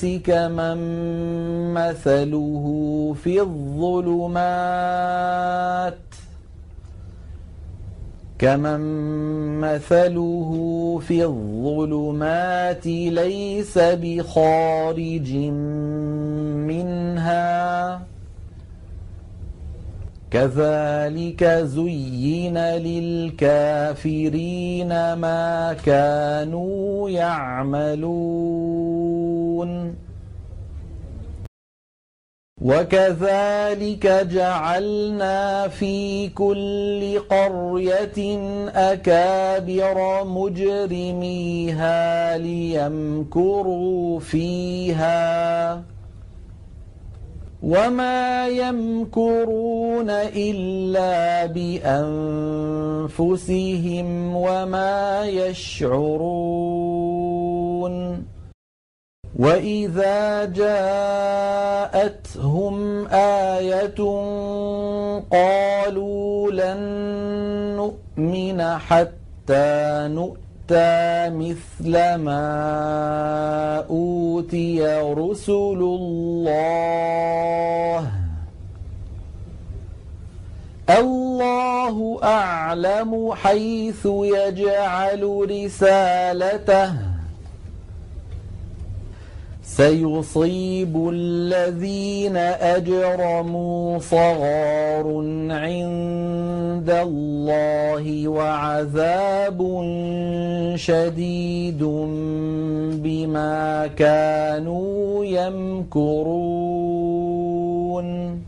كمن مثله في الظلمات ليس بخارج منها كذلك زين للكافرين ما كانوا يعملون وكذلك جعلنا في كل قرية أكابر مجرميها ليمكروا فيها وما يمكرون إلا بأنفسهم وما يشعرون وإذا جاءتهم آية قالوا لن نؤمن حتى نؤتى مثل ما أوتي رسل الله أعلم حيث يجعل رسالته سيصيب الذين أجرموا صغار عند الله وعذاب شديد بما كانوا يمكرون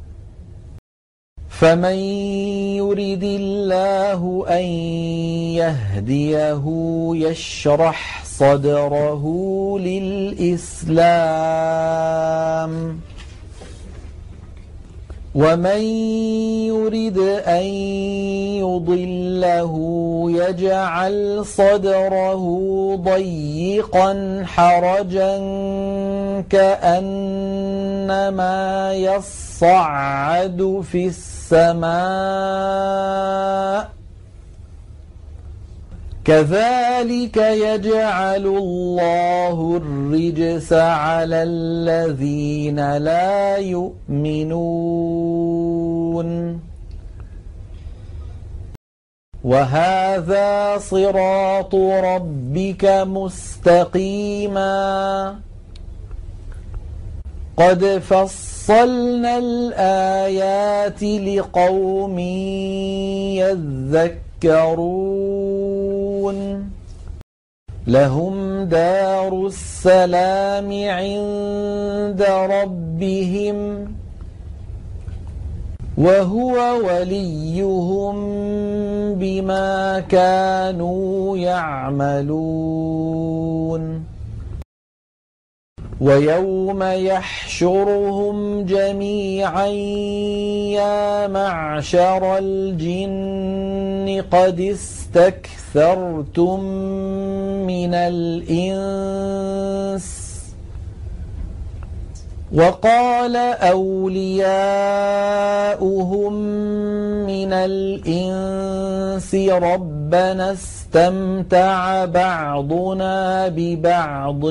فمن يرد الله أن يهديه يشرح صدره للإسلام ومن يرد أن يضله يجعل صدره ضيقا حرجا كأنما يصعد في السماء كذلك يجعل الله الرجس على الذين لا يؤمنون وهذا صراط ربك مستقيما قد فصلنا الآيات لقوم يذكرون لهم دار السلام عند ربهم وهو وليهم بما كانوا يعملون ويوم يحشرهم جميعا يا معشر الجن قد استكثرتم من الإنس وقال أولياؤهم من الإنس ربنا استمتع بعضنا ببعض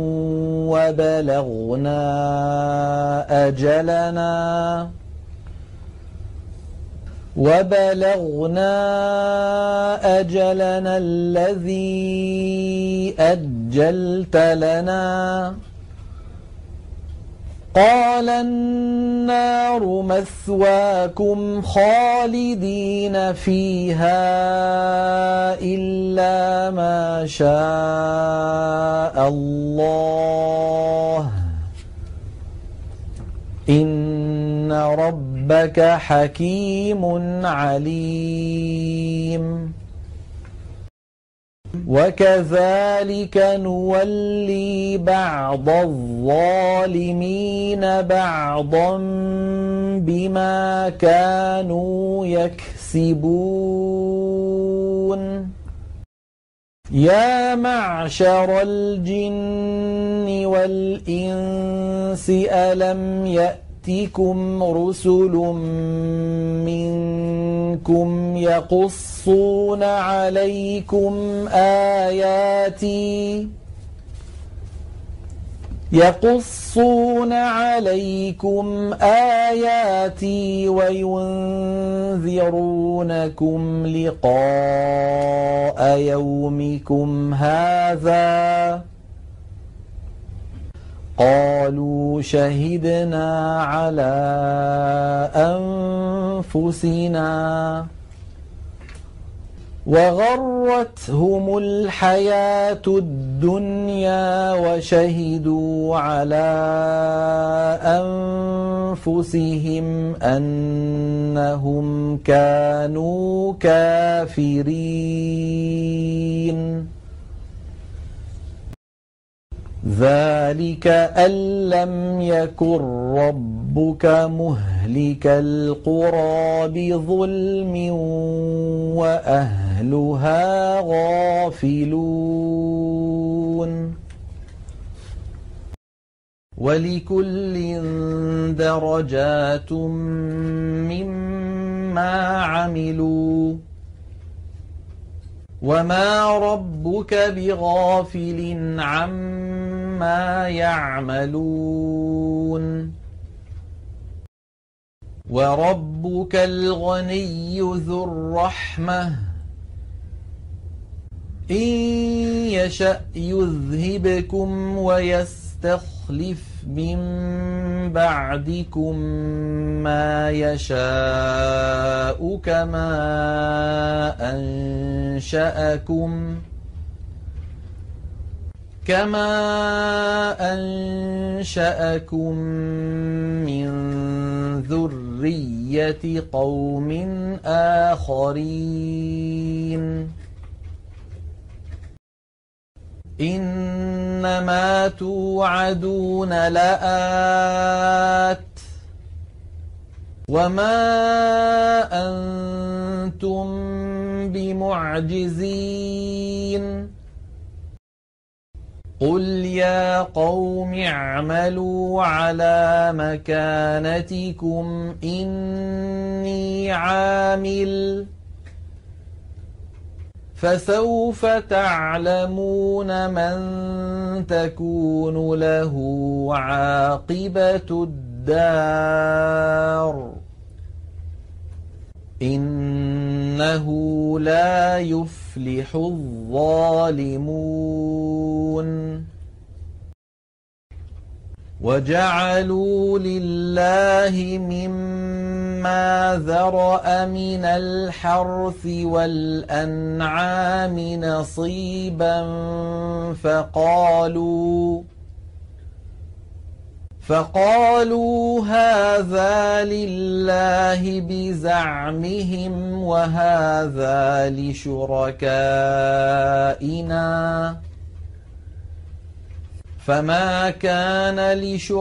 وبلغنا أجلنا الذي أجلت لنا قال النار مثواكم خالدين فيها إلا ما شاء الله إن ربك حكيم عليم وكذلك نولي بعض الظالمين بعضا بما كانوا يكسبون يا معشر الجن والإنس ألم يأتكم رسل منكم يقصون عليكم آياتي وينذرونكم لقاء يومكم هذا قالوا شهدنا على أنفسنا وغرتهم الحياة الدنيا وشهدوا على أنفسهم أنهم كانوا كافرين ذلك أن لم يكن ربك مهلك القرى بظلم وأهلها غافلون ولكل درجات مما عملوا وما ربك بغافل عما يعملون وربك الغني ذو الرحمة إن يشأ يذهبكم ويستخلف من بعدكم ما يشاء كما أنشأكم من ذرية قوم آخرين إنما توعدون لآت وما أنتم بمعجزين قل يا قوم اعملوا على مكانتكم إني عامل فسوف تعلمون من تكون له عاقبة الدار إنه لا يفلح الظالمون وجعلوا لله مما ذرأ من الحرث والأنعام نصيبا فقالوا هذا لله بزعمهم وهذا لشركائنا فما كان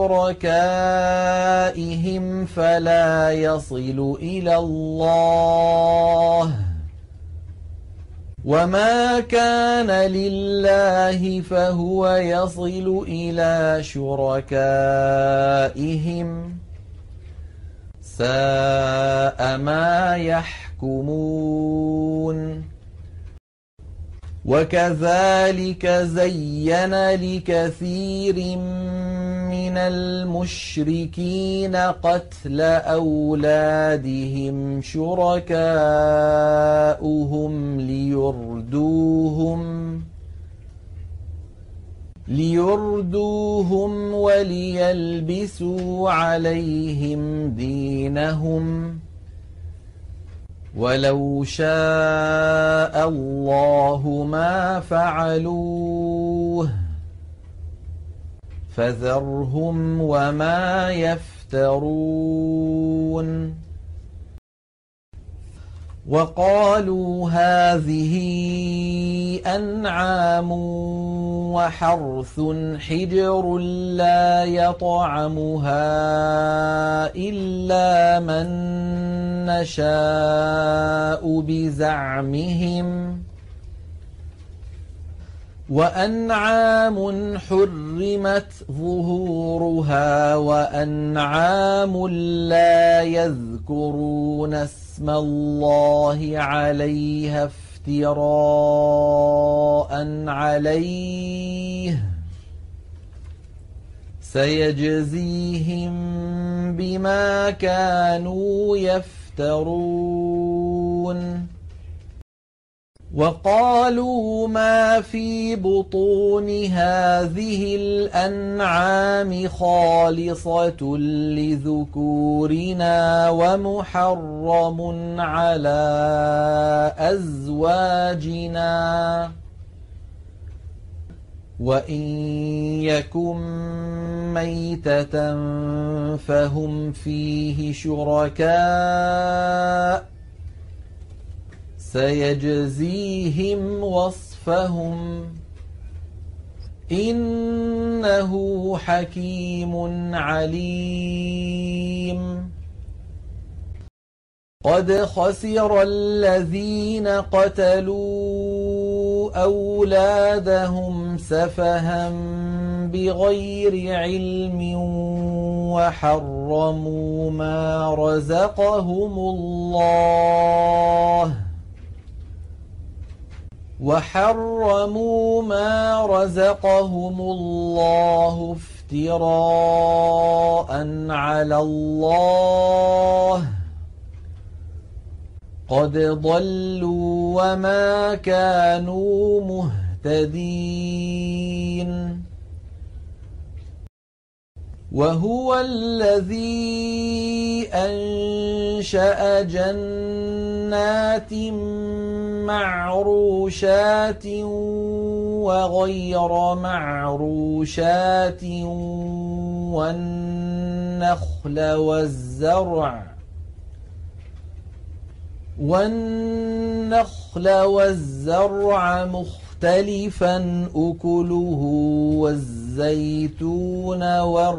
لشركائهم فلا يصل إلى الله وما كان لله فهو يصل إلى شركائهم ساء ما يحكمون وكذلك زين لكثير من المشركين قتل أولادهم شركاؤهم ليردوهم وليلبسوا عليهم دينهم ولو شاء الله ما فعلوه فذرهم وما يفترون وقالوا هذه أنعام وحرث حجر لا يطعمها إلا من نشاء بزعمهم وأنعام حرمت ظهورها وأنعام لا يذكرون اسم الله عليها افتراء عليه سيجزيهم بما كانوا يفترون وقالوا ما في بطون هذه الأنعام خالصة لذكورنا ومحرم على أزواجنا وإن يكن ميتة فهم فيه شركاء سيجزيهم وصفهم إنه حكيم عليم قد خسر الذين قتلوا أولادهم سفها بغير علم وحرموا ما رزقهم الله افتراء على الله قد ضلوا وما كانوا مهتدين وهو الذي أنشأ جنات معروشات وغير معروشات والنخل والزرع مختلفا أكله والزيتون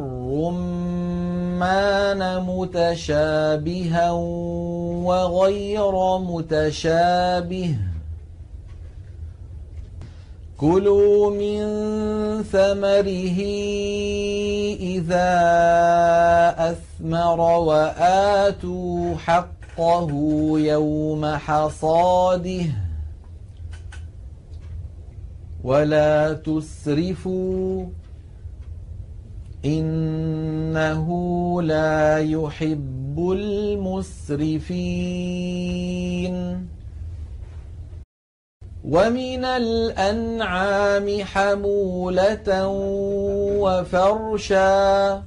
والرمان متشابها وغير متشابه كلوا من ثمره إذا أثمر وآتوا حقه يوم حصاده ولا تسرفوا إنه لا يحب المسرفين ومن الأنعام حمولة وفرشا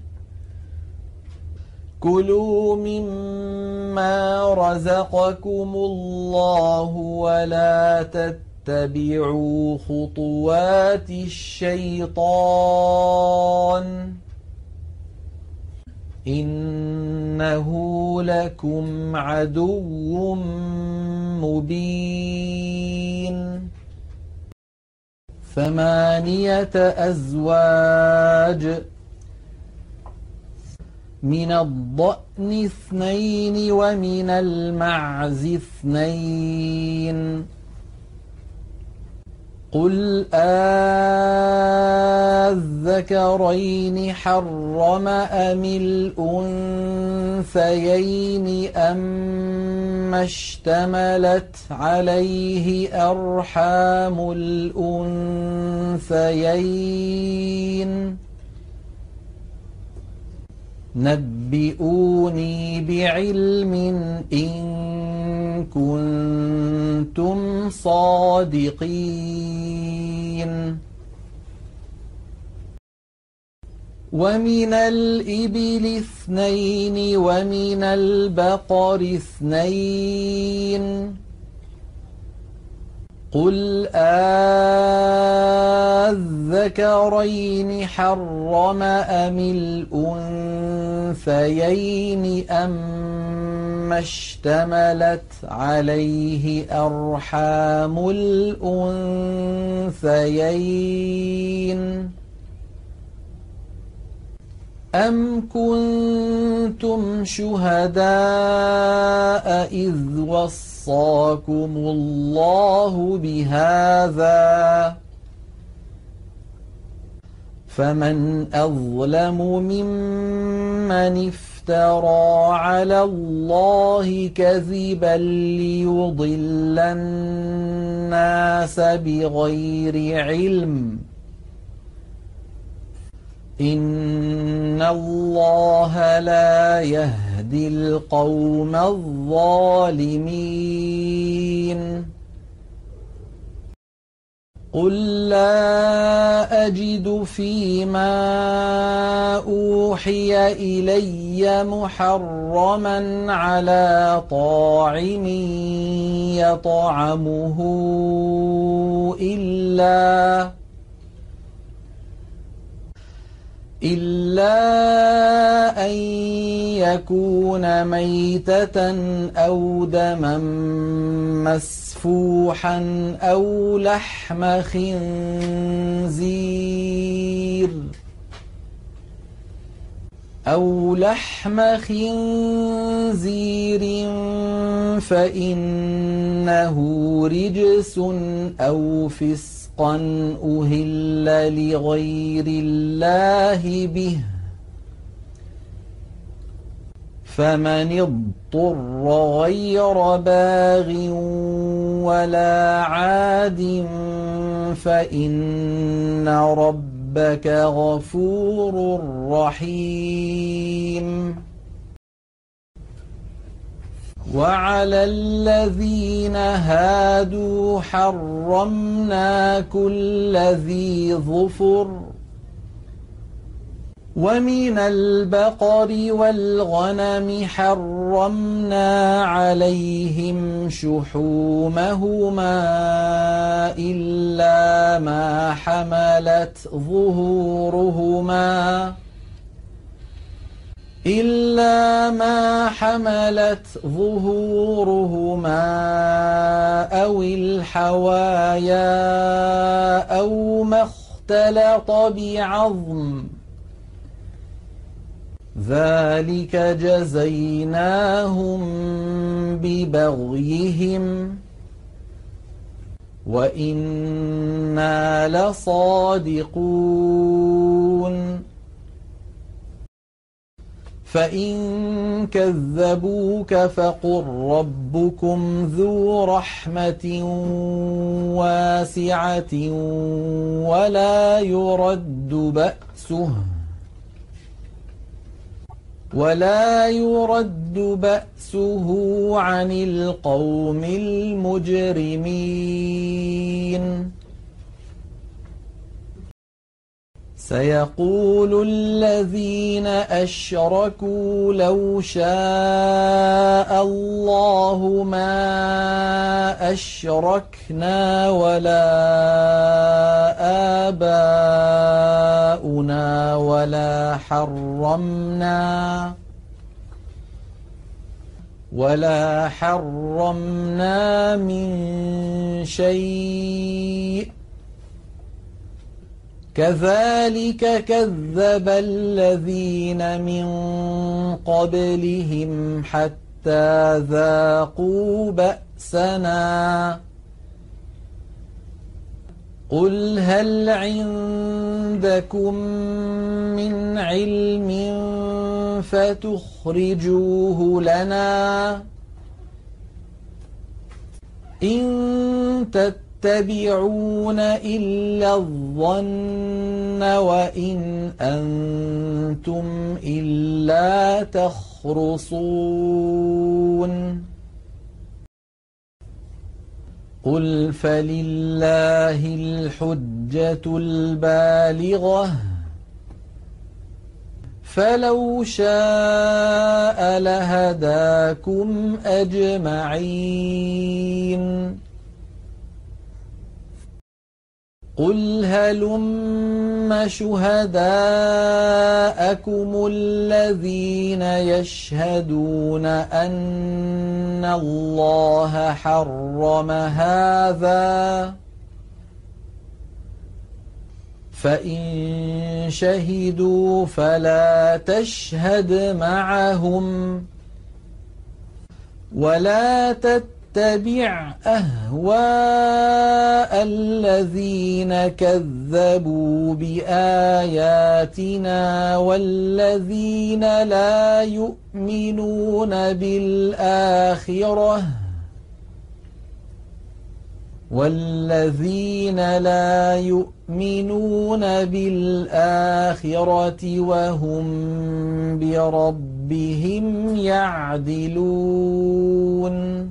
كلوا مما رزقكم الله ولا تتبعوا خطوات الشيطان إنه لكم عدو مبين 8 أزواج من الضأن 2 ومن المعز 2 قل آذكرين حرم أم الأنثيين أما اشتملت عليه أرحام الأنثيين نبئوني بعلم إن كنتم صادقين ومن الإبل 2 ومن البقر 2 قل آذكرين حرم أم الأنثيين أما اشتملت عليه أرحام الأنثيين أم كنتم شهداء إذ وصاكم الله بهذا فمن أظلم ممن افترى على الله كذبا ليضل الناس بغير علم إن الله لا يهدي القوم الظالمين قل لا أجد فيما أوحي إلي محرما على طاعم يطعمه إلا أن يكون ميتة أو دما مسفوحا أو لحم خنزير فإنه رجس أو فسقا أهل لغير الله به فمن اضطر غير باغ ولا عاد فإن ربك غفور رحيم وعلى الذين هادوا حرمنا كل ذي ظفر ومن البقر والغنم حرمنا عليهم شحومهما إلا ما حملت ظهورهما أو الحوايا أو ما اختلط بعظم ذلك جزيناهم ببغيهم وإنا لصادقون فإن كذبوك فقل ربكم ذو رحمة واسعة ولا يرد بأسه عن القوم المجرمين سيقول الذين أشركوا لو شاء الله ما أشركنا ولا آباؤنا ولا حرمنا من شيء كذلك كذب الذين من قبلهم حتى ذاقوا بأسنا قل هل عندكم من علم فتخرجوه لنا إن تتبعون إلا الظن وإن أنتم إلا تخرصون قل فلله الحجة البالغة فلو شاء لهداكم أجمعين قل هلم شهداءكم الذين يشهدون أن الله حرم هذا فإن شهدوا فلا تشهد معهم ولا تتبع تتبع أهواء الذين كذبوا بآياتنا والذين لا يؤمنون بالآخرة وهم بربهم يعدلون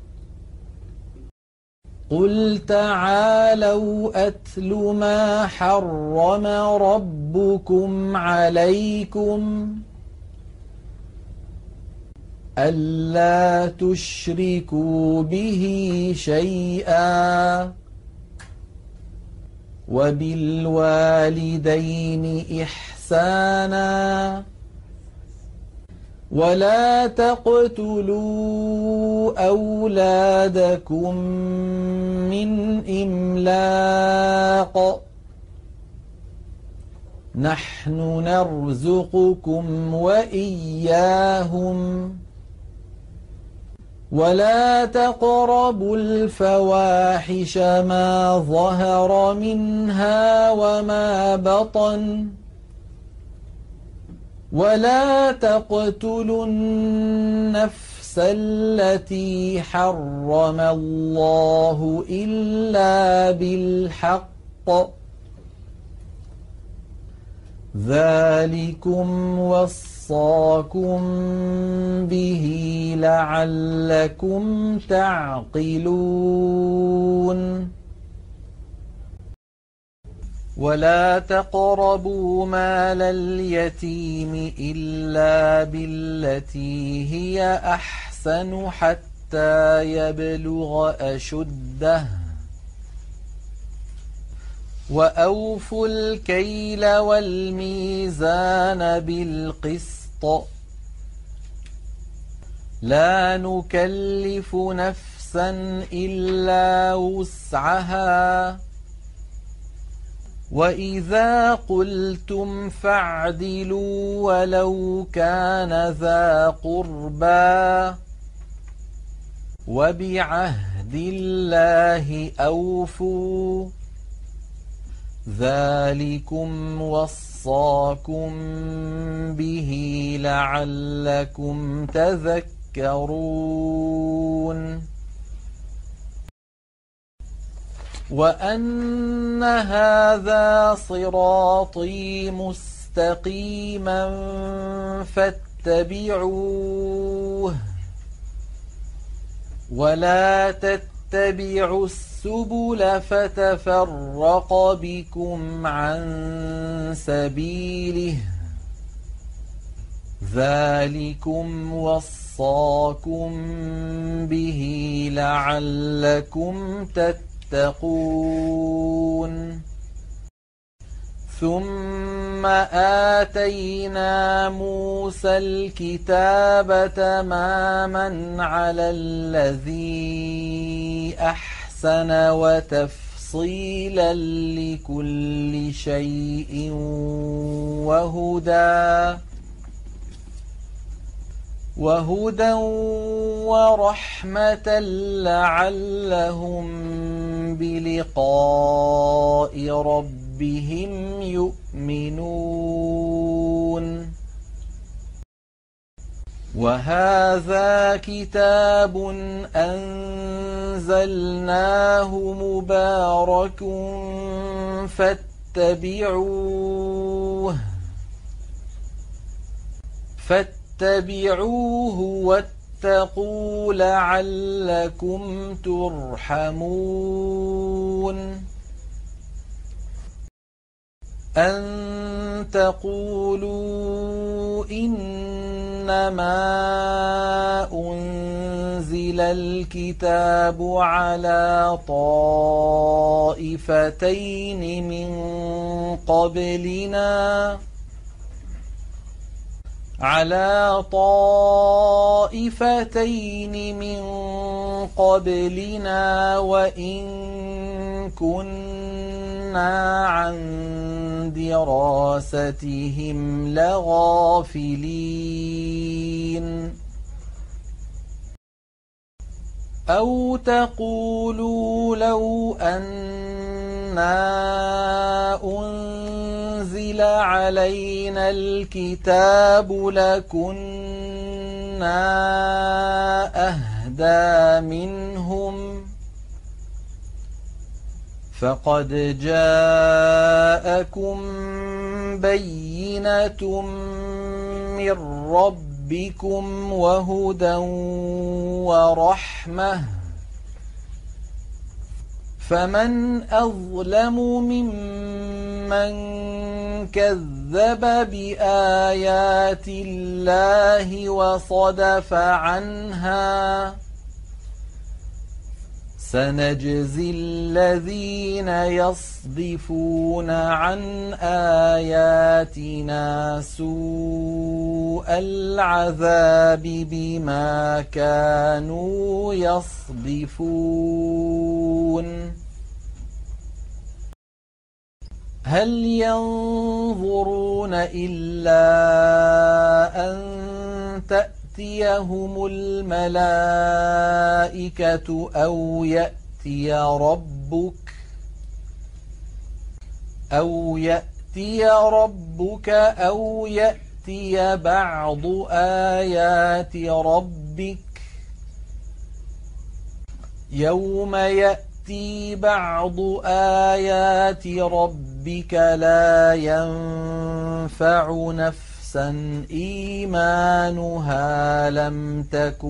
قل تعالوا أتل ما حرم ربكم عليكم ألا تشركوا به شيئا وبالوالدين إحسانا ولا تقتلوا أولادكم من إملاق نحن نرزقكم وإياهم ولا تقربوا الفواحش ما ظهر منها وما بطن ولا تقتلوا النفس التي حرم الله إلا بالحق ذلكم وصاكم به لعلكم تعقلون ولا تقربوا مال اليتيم إلا بالتي هي أحسن حتى يبلغ أشده وأوفوا الكيل والميزان بالقسط لا نكلف نفسا إلا وسعها وإذا قلتم فاعدلوا ولو كان ذا قربى وبعهد الله أوفوا ذلكم وصاكم به لعلكم تذكرون وأن هذا صراطي مستقيما فاتبعوه ولا تتبعوا السبل فتفرق بكم عن سبيله ذلكم وصاكم به لعلكم تتقون ثم آتينا موسى الكتاب تماما على الذي أحسن وتفصيلا لكل شيء وهدى ورحمة لعلهم بلقاء ربهم يؤمنون وهذا كتاب أنزلناه مبارك فاتبعوه واتقوا لعلكم ترحمون أن تقولوا إنما أنزل الكتاب على طائفتين من قبلنا وإن كنا عن دراستهم لغافلين أو تقولوا لو أنا أنزل علينا الكتاب لكنا أهدى منهم فقد جاءكم بينة من ربكم وهدى ورحمة فمن أظلم ممن كذب بآيات الله وصدف عنها سنجزي الذين يصدفون عن آياتنا سوء العذاب بما كانوا يصدفون هل ينظرون إلا أن تأتيهم الملائكة أو يأتي ربك أو يأتي بعض آيات ربك يوم يأتي بعض آيات ربك لا ينفع نفسا إيمانها لم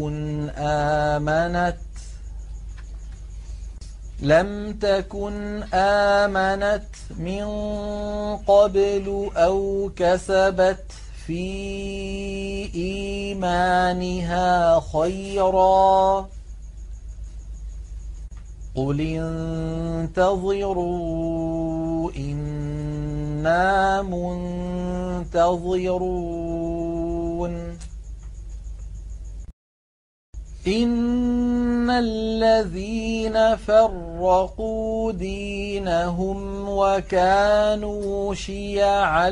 تكن آمنت من قبل أو كسبت في إيمانها خيرا قل انتظروا إنا منتظرون إن الذين فرقوا دينهم وكانوا شيعا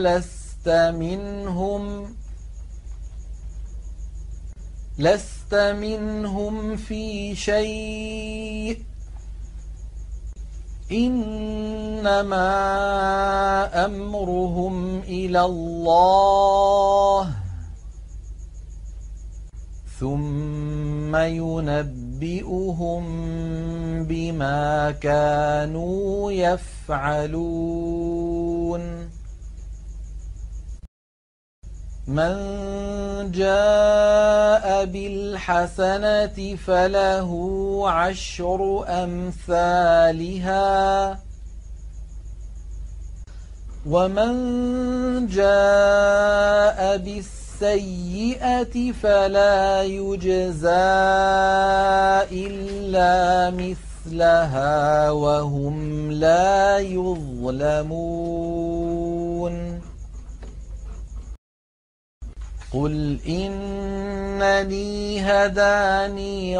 لست منهم في شيء إنما أمرهم إلى الله ثم ينبئهم بما كانوا يفعلون من جاء بالحسنة فله عشر أمثالها ومن جاء بالسيئة فلا يجزى إلا مثلها وهم لا يظلمون قل إنني هداني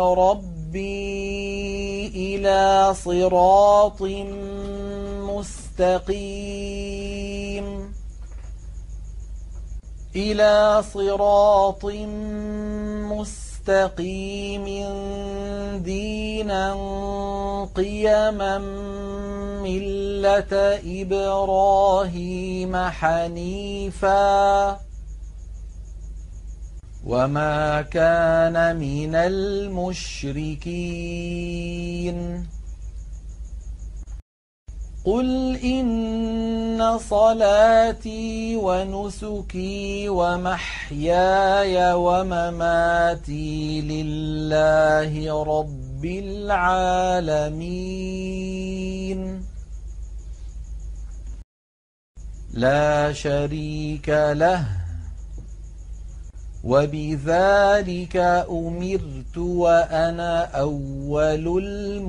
ربي إلى صراط مستقيم دينا قيما ملة إبراهيم حنيفا وما كان من المشركين قل إن صلاتي ونسكي ومحياي ومماتي لله رب العالمين لا شريك له وبذلك أمرت وأنا أول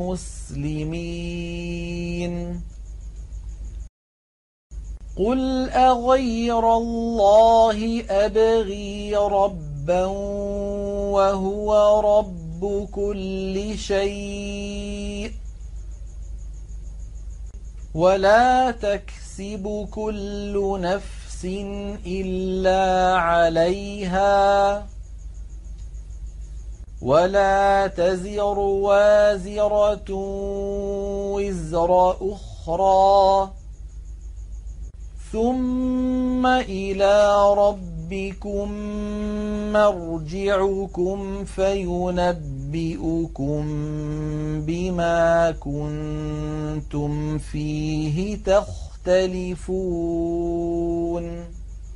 المسلمين قل أغير الله أبغي ربا وهو رب كل شيء ولا تكسب كل نفس إلا عليها ولا تزر وازرة وزر أخرى ثم إلى ربكم مرجعكم فينبئكم بما كنتم فيه تختلفون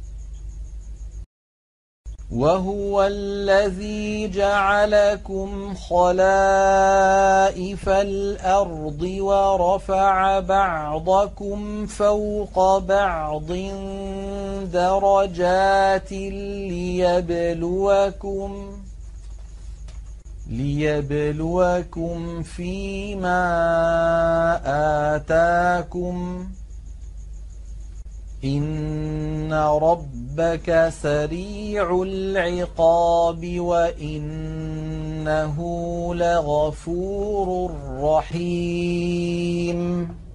وهو الذي جعلكم خلائف الأرض ورفع بعضكم فوق بعض درجات ليبلوكم فيما آتاكم إن ربك سريع العقاب وإنه لغفور رحيم